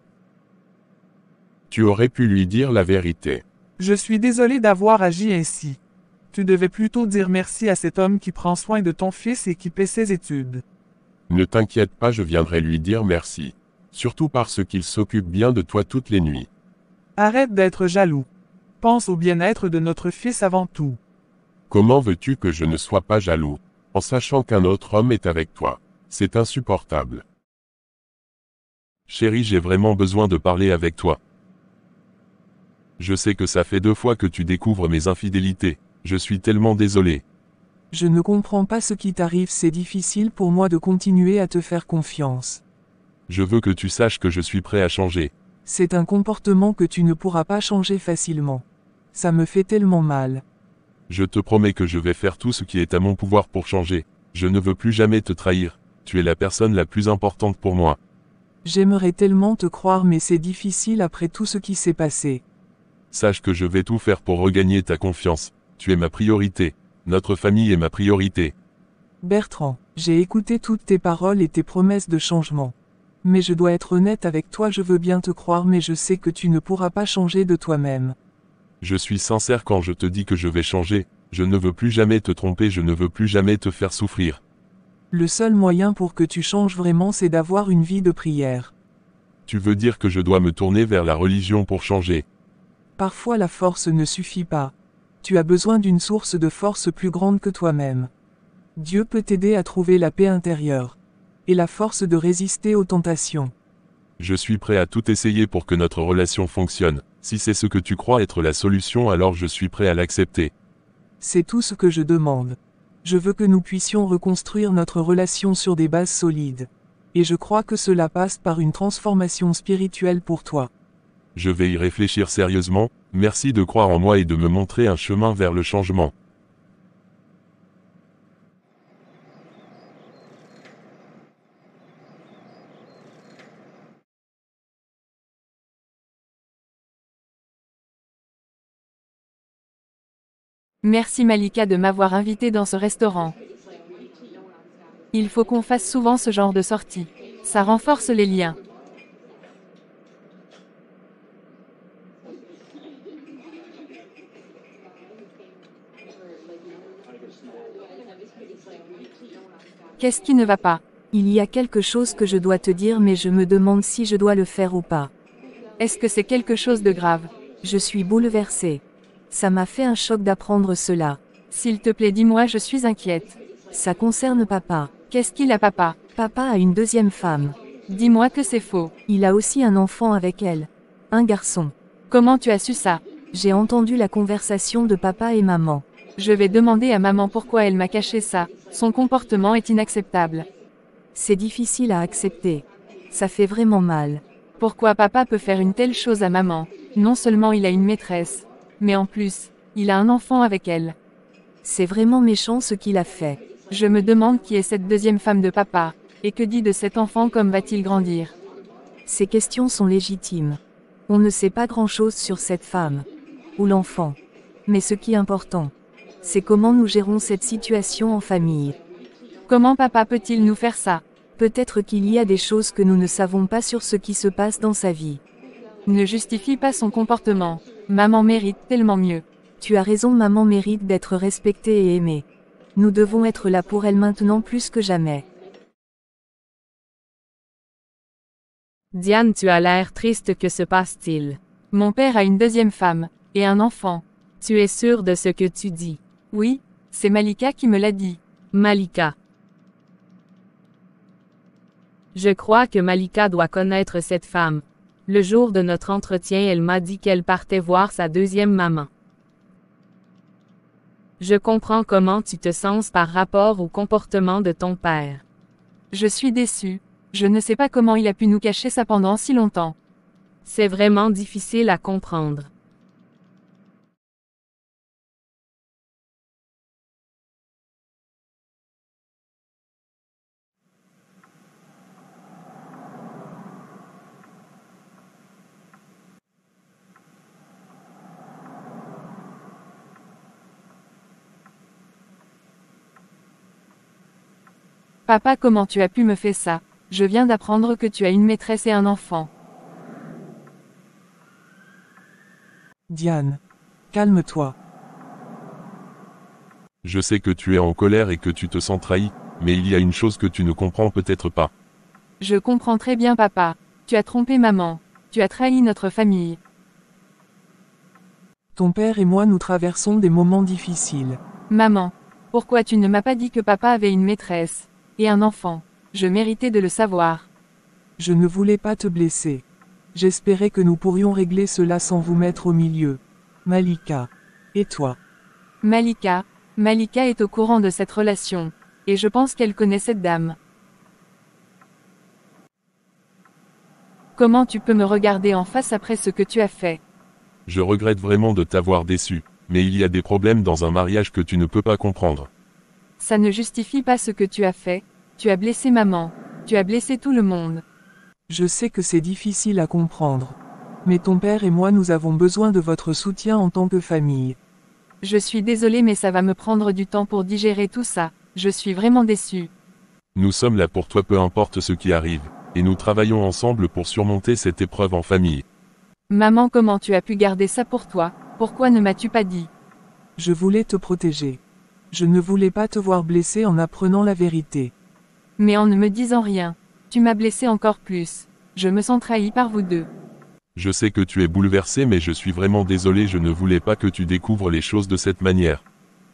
Tu aurais pu lui dire la vérité. Je suis désolé d'avoir agi ainsi. Tu devais plutôt dire merci à cet homme qui prend soin de ton fils et qui paie ses études. Ne t'inquiète pas, je viendrai lui dire merci. Surtout parce qu'il s'occupe bien de toi toutes les nuits. Arrête d'être jaloux. Pense au bien-être de notre fils avant tout. Comment veux-tu que je ne sois pas jaloux, en sachant qu'un autre homme est avec toi? C'est insupportable. Chérie, j'ai vraiment besoin de parler avec toi. Je sais que ça fait deux fois que tu découvres mes infidélités. Je suis tellement désolé. Je ne comprends pas ce qui t'arrive, c'est difficile pour moi de continuer à te faire confiance. Je veux que tu saches que je suis prêt à changer. C'est un comportement que tu ne pourras pas changer facilement. Ça me fait tellement mal. Je te promets que je vais faire tout ce qui est à mon pouvoir pour changer. Je ne veux plus jamais te trahir. Tu es la personne la plus importante pour moi. J'aimerais tellement te croire, mais c'est difficile après tout ce qui s'est passé. Sache que je vais tout faire pour regagner ta confiance. Tu es ma priorité. Notre famille est ma priorité. Bertrand, j'ai écouté toutes tes paroles et tes promesses de changement. Mais je dois être honnête avec toi, je veux bien te croire, mais je sais que tu ne pourras pas changer de toi-même. Je suis sincère quand je te dis que je vais changer. Je ne veux plus jamais te tromper, je ne veux plus jamais te faire souffrir. Le seul moyen pour que tu changes vraiment, c'est d'avoir une vie de prière. Tu veux dire que je dois me tourner vers la religion pour changer? Parfois la force ne suffit pas. Tu as besoin d'une source de force plus grande que toi-même. Dieu peut t'aider à trouver la paix intérieure. Et la force de résister aux tentations. Je suis prêt à tout essayer pour que notre relation fonctionne. Si c'est ce que tu crois être la solution, alors je suis prêt à l'accepter. C'est tout ce que je demande. Je veux que nous puissions reconstruire notre relation sur des bases solides. Et je crois que cela passe par une transformation spirituelle pour toi. Je vais y réfléchir sérieusement, merci de croire en moi et de me montrer un chemin vers le changement. Merci Malika de m'avoir invité dans ce restaurant. Il faut qu'on fasse souvent ce genre de sortie. Ça renforce les liens. Qu'est-ce qui ne va pas? Il y a quelque chose que je dois te dire mais je me demande si je dois le faire ou pas. Est-ce que c'est quelque chose de grave? Je suis bouleversée. Ça m'a fait un choc d'apprendre cela. S'il te plaît, dis-moi, je suis inquiète. Ça concerne papa. Qu'est-ce qu'il a, papa? Papa a une deuxième femme. Dis-moi que c'est faux. Il a aussi un enfant avec elle. Un garçon. Comment tu as su ça? J'ai entendu la conversation de papa et maman. Je vais demander à maman pourquoi elle m'a caché ça. Son comportement est inacceptable. C'est difficile à accepter. Ça fait vraiment mal. Pourquoi papa peut faire une telle chose à maman? Non seulement il a une maîtresse, mais en plus, il a un enfant avec elle. C'est vraiment méchant ce qu'il a fait. Je me demande qui est cette deuxième femme de papa, et que dit de cet enfant, comme va-t-il grandir? Ces questions sont légitimes. On ne sait pas grand-chose sur cette femme, ou l'enfant. Mais ce qui est important, c'est comment nous gérons cette situation en famille. Comment papa peut-il nous faire ça? Peut-être qu'il y a des choses que nous ne savons pas sur ce qui se passe dans sa vie. Ne justifie pas son comportement. Maman mérite tellement mieux. Tu as raison, maman mérite d'être respectée et aimée. Nous devons être là pour elle maintenant plus que jamais. Diane, tu as l'air triste, que se passe-t-il? Mon père a une deuxième femme, et un enfant. Tu es sûre de ce que tu dis? Oui, c'est Malika qui me l'a dit. Malika. Je crois que Malika doit connaître cette femme. Le jour de notre entretien, elle m'a dit qu'elle partait voir sa deuxième maman. Je comprends comment tu te sens par rapport au comportement de ton père. Je suis déçue. Je ne sais pas comment il a pu nous cacher ça pendant si longtemps. C'est vraiment difficile à comprendre. Papa, comment tu as pu me faire ça? Je viens d'apprendre que tu as une maîtresse et un enfant. Diane, calme-toi. Je sais que tu es en colère et que tu te sens trahi, mais il y a une chose que tu ne comprends peut-être pas. Je comprends très bien, papa. Tu as trompé maman. Tu as trahi notre famille. Ton père et moi nous traversons des moments difficiles. Maman, pourquoi tu ne m'as pas dit que papa avait une maîtresse et un enfant? Je méritais de le savoir. Je ne voulais pas te blesser. J'espérais que nous pourrions régler cela sans vous mettre au milieu. Malika. Et toi? Malika. Malika est au courant de cette relation. Et je pense qu'elle connaît cette dame. Comment tu peux me regarder en face après ce que tu as fait? Je regrette vraiment de t'avoir déçu, mais il y a des problèmes dans un mariage que tu ne peux pas comprendre. Ça ne justifie pas ce que tu as fait. Tu as blessé maman. Tu as blessé tout le monde. Je sais que c'est difficile à comprendre. Mais ton père et moi nous avons besoin de votre soutien en tant que famille. Je suis désolée, mais ça va me prendre du temps pour digérer tout ça. Je suis vraiment déçue. Nous sommes là pour toi peu importe ce qui arrive, et nous travaillons ensemble pour surmonter cette épreuve en famille. Maman, comment tu as pu garder ça pour toi? Pourquoi ne m'as-tu pas dit? Je voulais te protéger. Je ne voulais pas te voir blessé en apprenant la vérité. Mais en ne me disant rien, tu m'as blessé encore plus. Je me sens trahi par vous deux. Je sais que tu es bouleversé, mais je suis vraiment désolé, je ne voulais pas que tu découvres les choses de cette manière.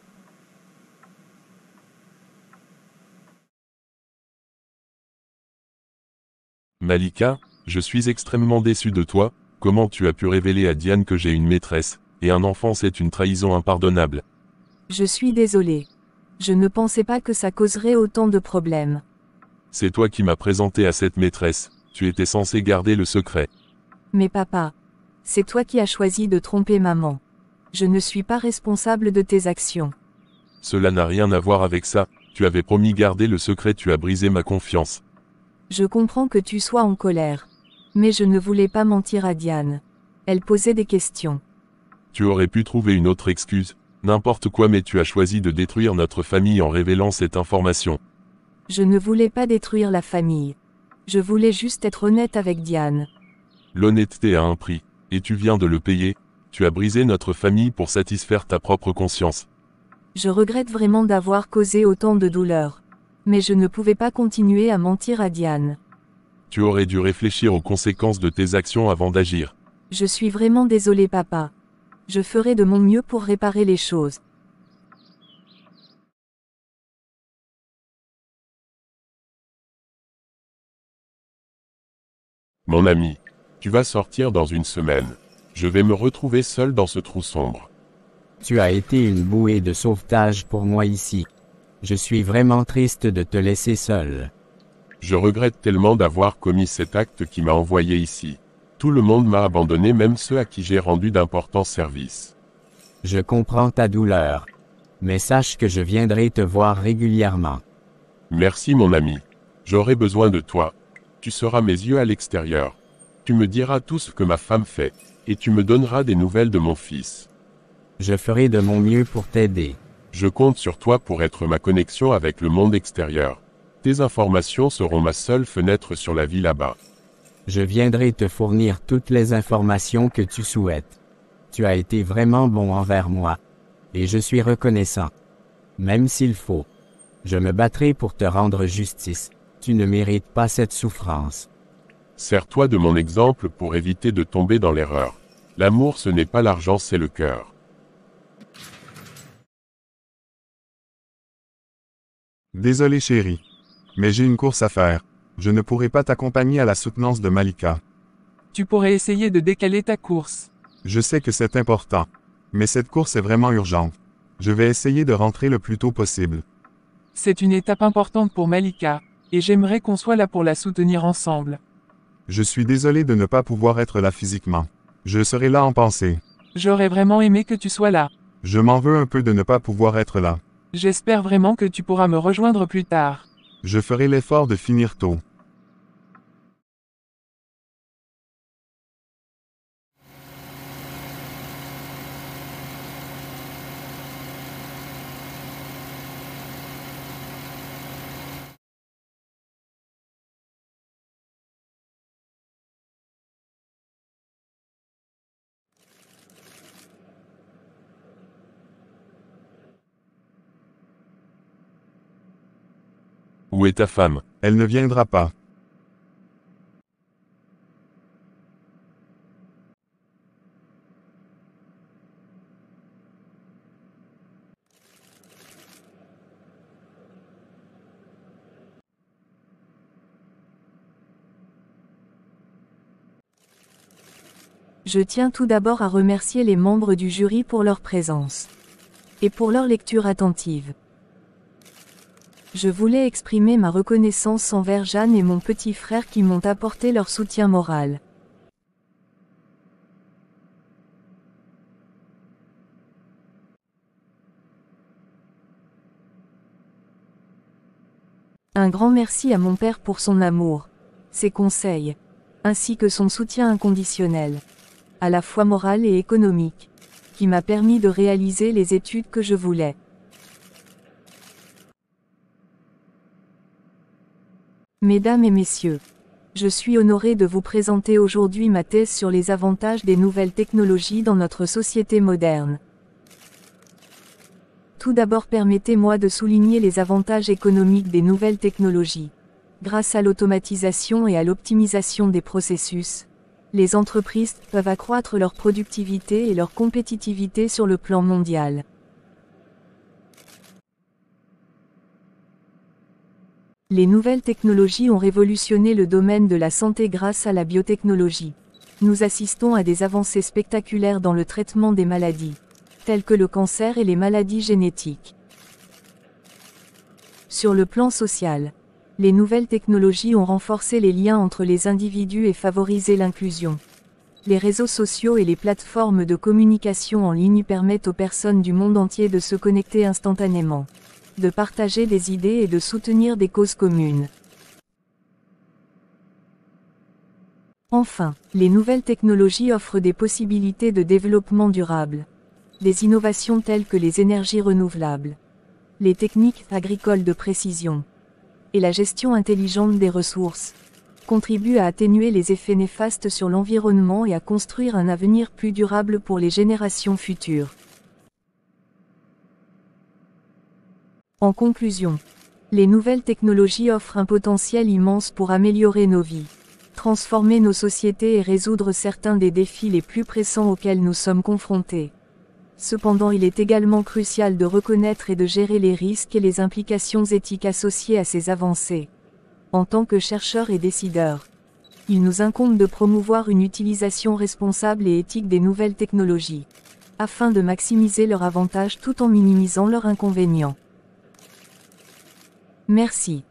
Malika, je suis extrêmement déçu de toi. Comment tu as pu révéler à Diane que j'ai une maîtresse et un enfant? C'est une trahison impardonnable. Je suis désolée. Je ne pensais pas que ça causerait autant de problèmes. C'est toi qui m'as présenté à cette maîtresse, tu étais censé garder le secret. Mais papa, c'est toi qui as choisi de tromper maman. Je ne suis pas responsable de tes actions. Cela n'a rien à voir avec ça, tu avais promis garder le secret, tu as brisé ma confiance. Je comprends que tu sois en colère. Mais je ne voulais pas mentir à Diane. Elle posait des questions. Tu aurais pu trouver une autre excuse, n'importe quoi, mais tu as choisi de détruire notre famille en révélant cette information. Je ne voulais pas détruire la famille. Je voulais juste être honnête avec Diane. L'honnêteté a un prix, et tu viens de le payer, tu as brisé notre famille pour satisfaire ta propre conscience. Je regrette vraiment d'avoir causé autant de douleur. Mais je ne pouvais pas continuer à mentir à Diane. Tu aurais dû réfléchir aux conséquences de tes actions avant d'agir. Je suis vraiment désolé papa. Je ferai de mon mieux pour réparer les choses. Mon ami, tu vas sortir dans une semaine. Je vais me retrouver seul dans ce trou sombre. Tu as été une bouée de sauvetage pour moi ici. Je suis vraiment triste de te laisser seul. Je regrette tellement d'avoir commis cet acte qui m'a envoyé ici. Tout le monde m'a abandonné, même ceux à qui j'ai rendu d'importants services. Je comprends ta douleur. Mais sache que je viendrai te voir régulièrement. Merci mon ami. J'aurai besoin de toi. Tu seras mes yeux à l'extérieur. Tu me diras tout ce que ma femme fait, et tu me donneras des nouvelles de mon fils. Je ferai de mon mieux pour t'aider. Je compte sur toi pour être ma connexion avec le monde extérieur. Tes informations seront ma seule fenêtre sur la vie là-bas. Je viendrai te fournir toutes les informations que tu souhaites. Tu as été vraiment bon envers moi. Et je suis reconnaissant. Même s'il faut. Je me battrai pour te rendre justice. Tu ne mérites pas cette souffrance. Sers-toi de mon exemple pour éviter de tomber dans l'erreur. L'amour, ce n'est pas l'argent, c'est le cœur. Désolé chérie. Mais j'ai une course à faire. Je ne pourrai pas t'accompagner à la soutenance de Malika. Tu pourrais essayer de décaler ta course. Je sais que c'est important. Mais cette course est vraiment urgente. Je vais essayer de rentrer le plus tôt possible. C'est une étape importante pour Malika, et j'aimerais qu'on soit là pour la soutenir ensemble. Je suis désolé de ne pas pouvoir être là physiquement. Je serai là en pensée. J'aurais vraiment aimé que tu sois là. Je m'en veux un peu de ne pas pouvoir être là. J'espère vraiment que tu pourras me rejoindre plus tard. Je ferai l'effort de finir tôt. Où est ta femme? Elle ne viendra pas. Je tiens tout d'abord à remercier les membres du jury pour leur présence. Et pour leur lecture attentive. Je voulais exprimer ma reconnaissance envers Jeanne et mon petit frère qui m'ont apporté leur soutien moral. Un grand merci à mon père pour son amour, ses conseils, ainsi que son soutien inconditionnel, à la fois moral et économique, qui m'a permis de réaliser les études que je voulais. Mesdames et messieurs, je suis honoré de vous présenter aujourd'hui ma thèse sur les avantages des nouvelles technologies dans notre société moderne. Tout d'abord, permettez-moi de souligner les avantages économiques des nouvelles technologies. Grâce à l'automatisation et à l'optimisation des processus, les entreprises peuvent accroître leur productivité et leur compétitivité sur le plan mondial. Les nouvelles technologies ont révolutionné le domaine de la santé grâce à la biotechnologie. Nous assistons à des avancées spectaculaires dans le traitement des maladies, telles que le cancer et les maladies génétiques. Sur le plan social, les nouvelles technologies ont renforcé les liens entre les individus et favorisé l'inclusion. Les réseaux sociaux et les plateformes de communication en ligne permettent aux personnes du monde entier de se connecter instantanément, de partager des idées et de soutenir des causes communes. Enfin, les nouvelles technologies offrent des possibilités de développement durable. Des innovations telles que les énergies renouvelables, les techniques agricoles de précision et la gestion intelligente des ressources contribuent à atténuer les effets néfastes sur l'environnement et à construire un avenir plus durable pour les générations futures. En conclusion, les nouvelles technologies offrent un potentiel immense pour améliorer nos vies, transformer nos sociétés et résoudre certains des défis les plus pressants auxquels nous sommes confrontés. Cependant, il est également crucial de reconnaître et de gérer les risques et les implications éthiques associées à ces avancées. En tant que chercheurs et décideurs, il nous incombe de promouvoir une utilisation responsable et éthique des nouvelles technologies, afin de maximiser leurs avantages tout en minimisant leurs inconvénients. Merci.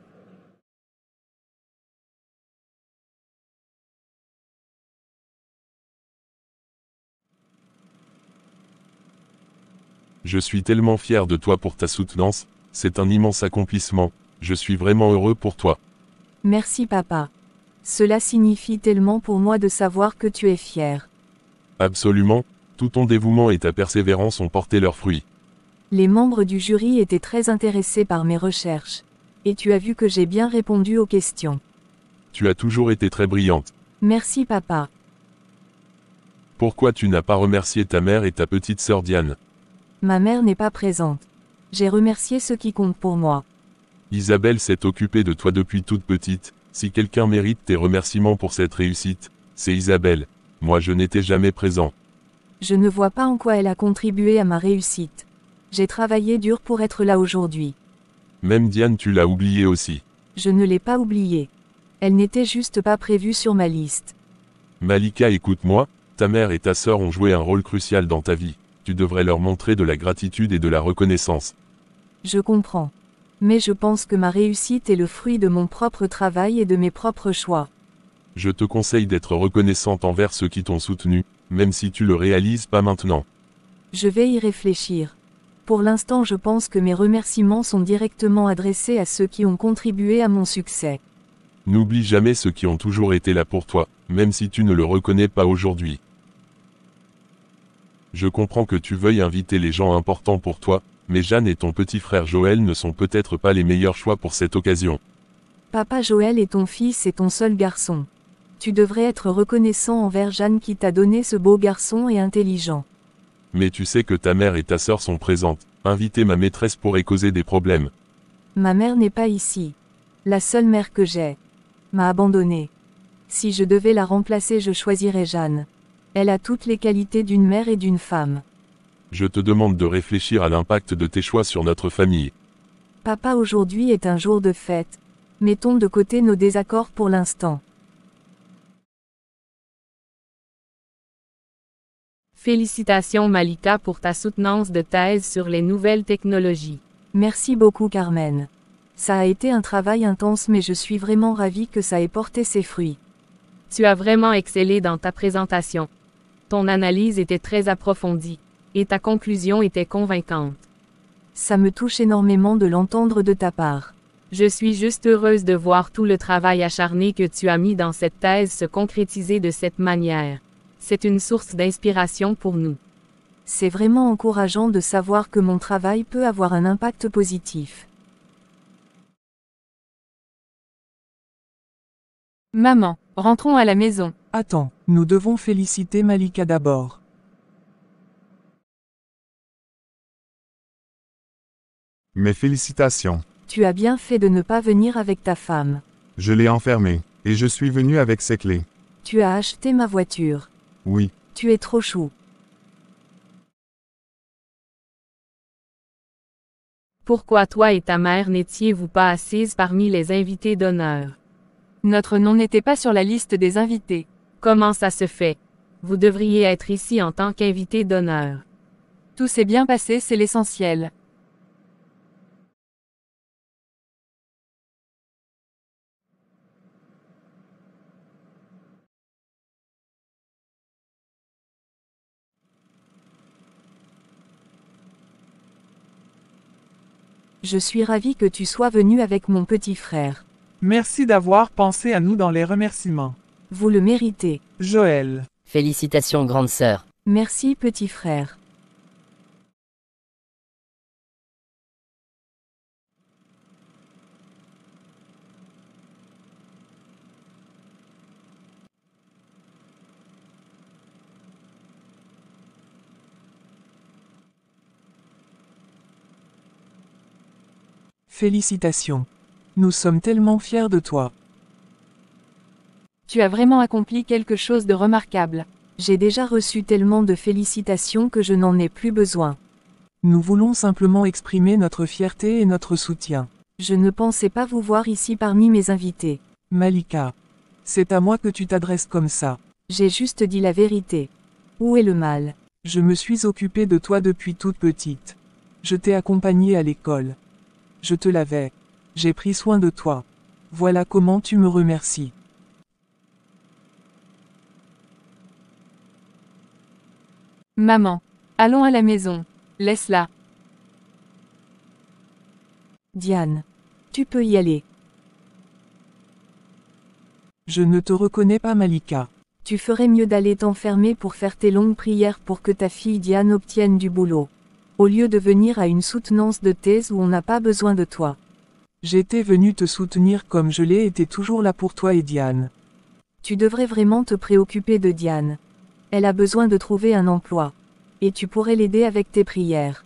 Je suis tellement fier de toi pour ta soutenance, c'est un immense accomplissement, je suis vraiment heureux pour toi. Merci papa. Cela signifie tellement pour moi de savoir que tu es fier. Absolument, tout ton dévouement et ta persévérance ont porté leurs fruits. Les membres du jury étaient très intéressés par mes recherches. Et tu as vu que j'ai bien répondu aux questions. Tu as toujours été très brillante. Merci papa. Pourquoi tu n'as pas remercié ta mère et ta petite sœur Diane? Ma mère n'est pas présente. J'ai remercié ceux qui comptent pour moi. Isabelle s'est occupée de toi depuis toute petite. Si quelqu'un mérite tes remerciements pour cette réussite, c'est Isabelle. Moi je n'étais jamais présent. Je ne vois pas en quoi elle a contribué à ma réussite. J'ai travaillé dur pour être là aujourd'hui. Même Diane tu l'as oubliée aussi. Je ne l'ai pas oubliée. Elle n'était juste pas prévue sur ma liste. Malika, écoute-moi, ta mère et ta sœur ont joué un rôle crucial dans ta vie. Tu devrais leur montrer de la gratitude et de la reconnaissance. Je comprends. Mais je pense que ma réussite est le fruit de mon propre travail et de mes propres choix. Je te conseille d'être reconnaissante envers ceux qui t'ont soutenu, même si tu le réalises pas maintenant. Je vais y réfléchir. Pour l'instant, je pense que mes remerciements sont directement adressés à ceux qui ont contribué à mon succès. N'oublie jamais ceux qui ont toujours été là pour toi, même si tu ne le reconnais pas aujourd'hui. Je comprends que tu veuilles inviter les gens importants pour toi, mais Jeanne et ton petit frère Joël ne sont peut-être pas les meilleurs choix pour cette occasion. Papa, Joël est ton fils et ton seul garçon. Tu devrais être reconnaissant envers Jeanne qui t'a donné ce beau garçon et intelligent. Mais tu sais que ta mère et ta sœur sont présentes. Inviter ma maîtresse pourrait causer des problèmes. Ma mère n'est pas ici. La seule mère que j'ai m'a abandonnée. Si je devais la remplacer, je choisirais Jeanne. Elle a toutes les qualités d'une mère et d'une femme. Je te demande de réfléchir à l'impact de tes choix sur notre famille. Papa, aujourd'hui est un jour de fête. Mettons de côté nos désaccords pour l'instant. Félicitations Malika pour ta soutenance de thèse sur les nouvelles technologies. Merci beaucoup Carmen. Ça a été un travail intense mais je suis vraiment ravie que ça ait porté ses fruits. Tu as vraiment excellé dans ta présentation. Ton analyse était très approfondie. Et ta conclusion était convaincante. Ça me touche énormément de l'entendre de ta part. Je suis juste heureuse de voir tout le travail acharné que tu as mis dans cette thèse se concrétiser de cette manière. C'est une source d'inspiration pour nous. C'est vraiment encourageant de savoir que mon travail peut avoir un impact positif. Maman, rentrons à la maison. Attends, nous devons féliciter Malika d'abord. Mes félicitations. Tu as bien fait de ne pas venir avec ta femme. Je l'ai enfermée, et je suis venu avec ses clés. Tu as acheté ma voiture. Oui. Tu es trop chou. Pourquoi toi et ta mère n'étiez-vous pas assises parmi les invités d'honneur? Notre nom n'était pas sur la liste des invités. Comment ça se fait? Vous devriez être ici en tant qu'invité d'honneur. Tout s'est bien passé, c'est l'essentiel. Je suis ravie que tu sois venu avec mon petit frère. Merci d'avoir pensé à nous dans les remerciements. Vous le méritez. Joël. Félicitations grande sœur. Merci petit frère. Félicitations. Nous sommes tellement fiers de toi. Tu as vraiment accompli quelque chose de remarquable. J'ai déjà reçu tellement de félicitations que je n'en ai plus besoin. Nous voulons simplement exprimer notre fierté et notre soutien. Je ne pensais pas vous voir ici parmi mes invités. Malika. C'est à moi que tu t'adresses comme ça. J'ai juste dit la vérité. Où est le mal? Je me suis occupée de toi depuis toute petite. Je t'ai accompagnée à l'école. Je te l'avais. J'ai pris soin de toi. Voilà comment tu me remercies. Maman. Allons à la maison. Laisse-la. Diane. Tu peux y aller. Je ne te reconnais pas Malika. Tu ferais mieux d'aller t'enfermer pour faire tes longues prières pour que ta fille Diane obtienne du boulot. Au lieu de venir à une soutenance de thèse où on n'a pas besoin de toi. J'étais venu te soutenir comme je l'ai été toujours là pour toi et Diane. Tu devrais vraiment te préoccuper de Diane. Elle a besoin de trouver un emploi. Et tu pourrais l'aider avec tes prières.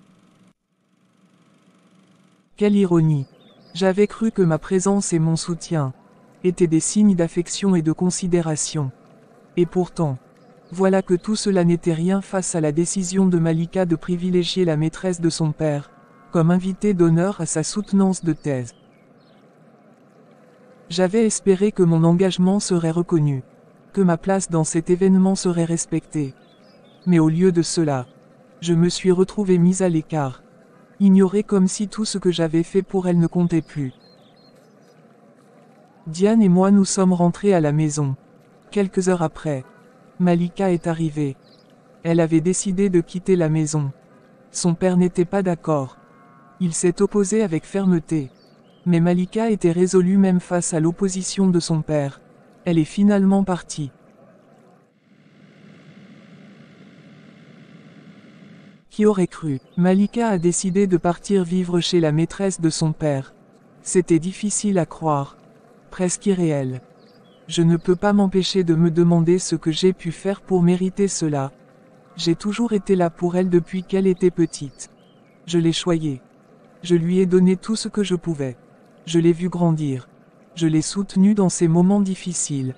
Quelle ironie. J'avais cru que ma présence et mon soutien étaient des signes d'affection et de considération. Et pourtant, voilà que tout cela n'était rien face à la décision de Malika de privilégier la maîtresse de son père, comme invitée d'honneur à sa soutenance de thèse. J'avais espéré que mon engagement serait reconnu, que ma place dans cet événement serait respectée. Mais au lieu de cela, je me suis retrouvée mise à l'écart, ignorée comme si tout ce que j'avais fait pour elle ne comptait plus. Diane et moi nous sommes rentrés à la maison. Quelques heures après, Malika est arrivée. Elle avait décidé de quitter la maison. Son père n'était pas d'accord. Il s'est opposé avec fermeté. Mais Malika était résolue même face à l'opposition de son père. Elle est finalement partie. Qui aurait cru? Malika a décidé de partir vivre chez la maîtresse de son père. C'était difficile à croire. Presque irréel. Je ne peux pas m'empêcher de me demander ce que j'ai pu faire pour mériter cela. J'ai toujours été là pour elle depuis qu'elle était petite. Je l'ai choyée. Je lui ai donné tout ce que je pouvais. Je l'ai vue grandir. Je l'ai soutenue dans ses moments difficiles.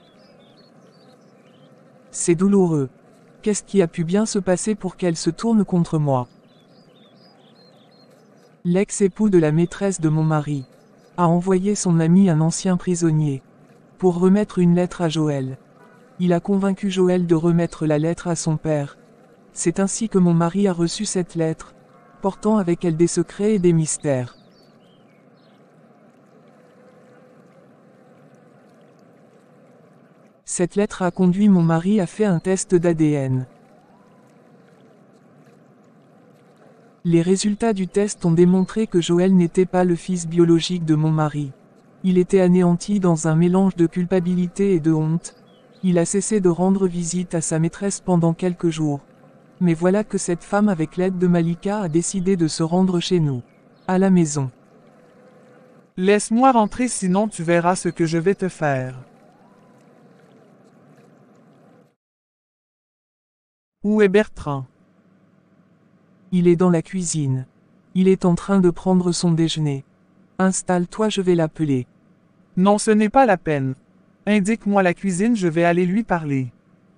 C'est douloureux. Qu'est-ce qui a pu bien se passer pour qu'elle se tourne contre moi? L'ex-époux de la maîtresse de mon mari a envoyé son ami un ancien prisonnier pour remettre une lettre à Joël. Il a convaincu Joël de remettre la lettre à son père. C'est ainsi que mon mari a reçu cette lettre, portant avec elle des secrets et des mystères. Cette lettre a conduit mon mari à faire un test d'A D N. Les résultats du test ont démontré que Joël n'était pas le fils biologique de mon mari. Il était anéanti dans un mélange de culpabilité et de honte. Il a cessé de rendre visite à sa maîtresse pendant quelques jours. Mais voilà que cette femme avec l'aide de Malika a décidé de se rendre chez nous, à la maison. Laisse-moi rentrer sinon tu verras ce que je vais te faire. Où est Bertrand? Il est dans la cuisine. Il est en train de prendre son déjeuner. Installe-toi, je vais l'appeler. Non, ce n'est pas la peine. Indique-moi la cuisine, je vais aller lui parler.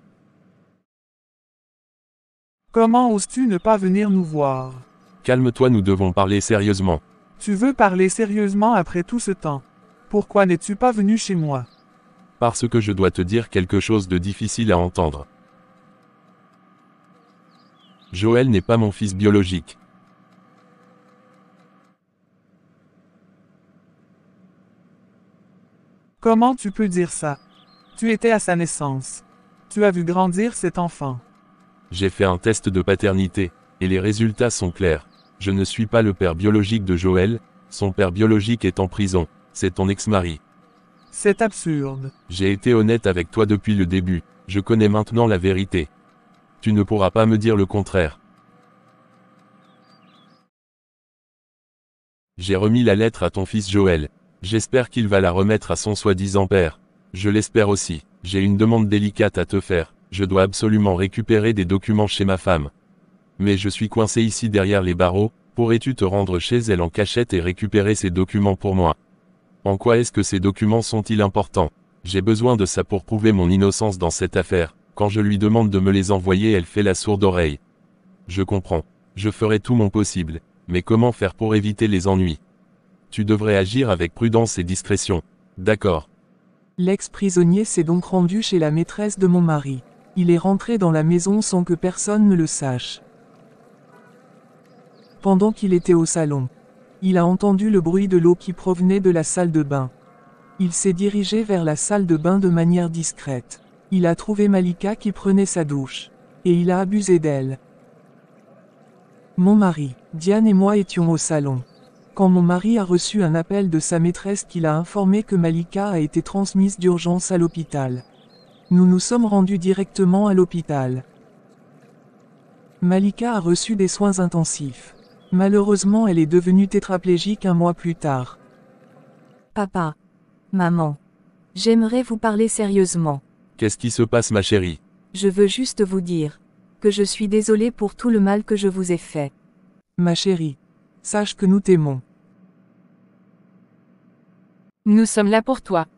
Comment oses-tu ne pas venir nous voir? Calme-toi, nous devons parler sérieusement. Tu veux parler sérieusement après tout ce temps? Pourquoi n'es-tu pas venu chez moi? Parce que je dois te dire quelque chose de difficile à entendre. Joël n'est pas mon fils biologique. Comment tu peux dire ça? Tu étais à sa naissance. Tu as vu grandir cet enfant. J'ai fait un test de paternité, et les résultats sont clairs. Je ne suis pas le père biologique de Joël, Son père biologique est en prison, c'est ton ex-mari. C'est absurde. J'ai été honnête avec toi depuis le début, je connais maintenant la vérité. Tu ne pourras pas me dire le contraire. J'ai remis la lettre à ton fils Joël. J'espère qu'il va la remettre à son soi-disant père. Je l'espère aussi. J'ai une demande délicate à te faire. Je dois absolument récupérer des documents chez ma femme. Mais je suis coincé ici derrière les barreaux. Pourrais-tu te rendre chez elle en cachette et récupérer ces documents pour moi? En quoi est-ce que ces documents sont-ils importants? J'ai besoin de ça pour prouver mon innocence dans cette affaire. Quand je lui demande de me les envoyer, elle fait la sourde oreille. Je comprends. Je ferai tout mon possible. Mais comment faire pour éviter les ennuis? Tu devrais agir avec prudence et discrétion. D'accord. L'ex-prisonnier s'est donc rendu chez la maîtresse de mon mari. Il est rentré dans la maison sans que personne ne le sache. Pendant qu'il était au salon, il a entendu le bruit de l'eau qui provenait de la salle de bain. Il s'est dirigé vers la salle de bain de manière discrète. Il a trouvé Malika qui prenait sa douche. Et il a abusé d'elle. Mon mari, Diane et moi étions au salon. Quand mon mari a reçu un appel de sa maîtresse qui l'a informé que Malika a été transmise d'urgence à l'hôpital. Nous nous sommes rendus directement à l'hôpital. Malika a reçu des soins intensifs. Malheureusement, elle est devenue tétraplégique un mois plus tard. Papa. Maman. J'aimerais vous parler sérieusement. Qu'est-ce qui se passe, ma chérie? Je veux juste vous dire que je suis désolée pour tout le mal que je vous ai fait. Ma chérie, sache que nous t'aimons. Nous sommes là pour toi.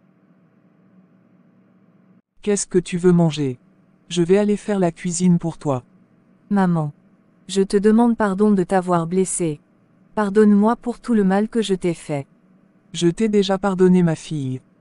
Qu'est-ce que tu veux manger? Je vais aller faire la cuisine pour toi. Maman. Je te demande pardon de t'avoir blessée. Pardonne-moi pour tout le mal que je t'ai fait. Je t'ai déjà pardonné, ma fille.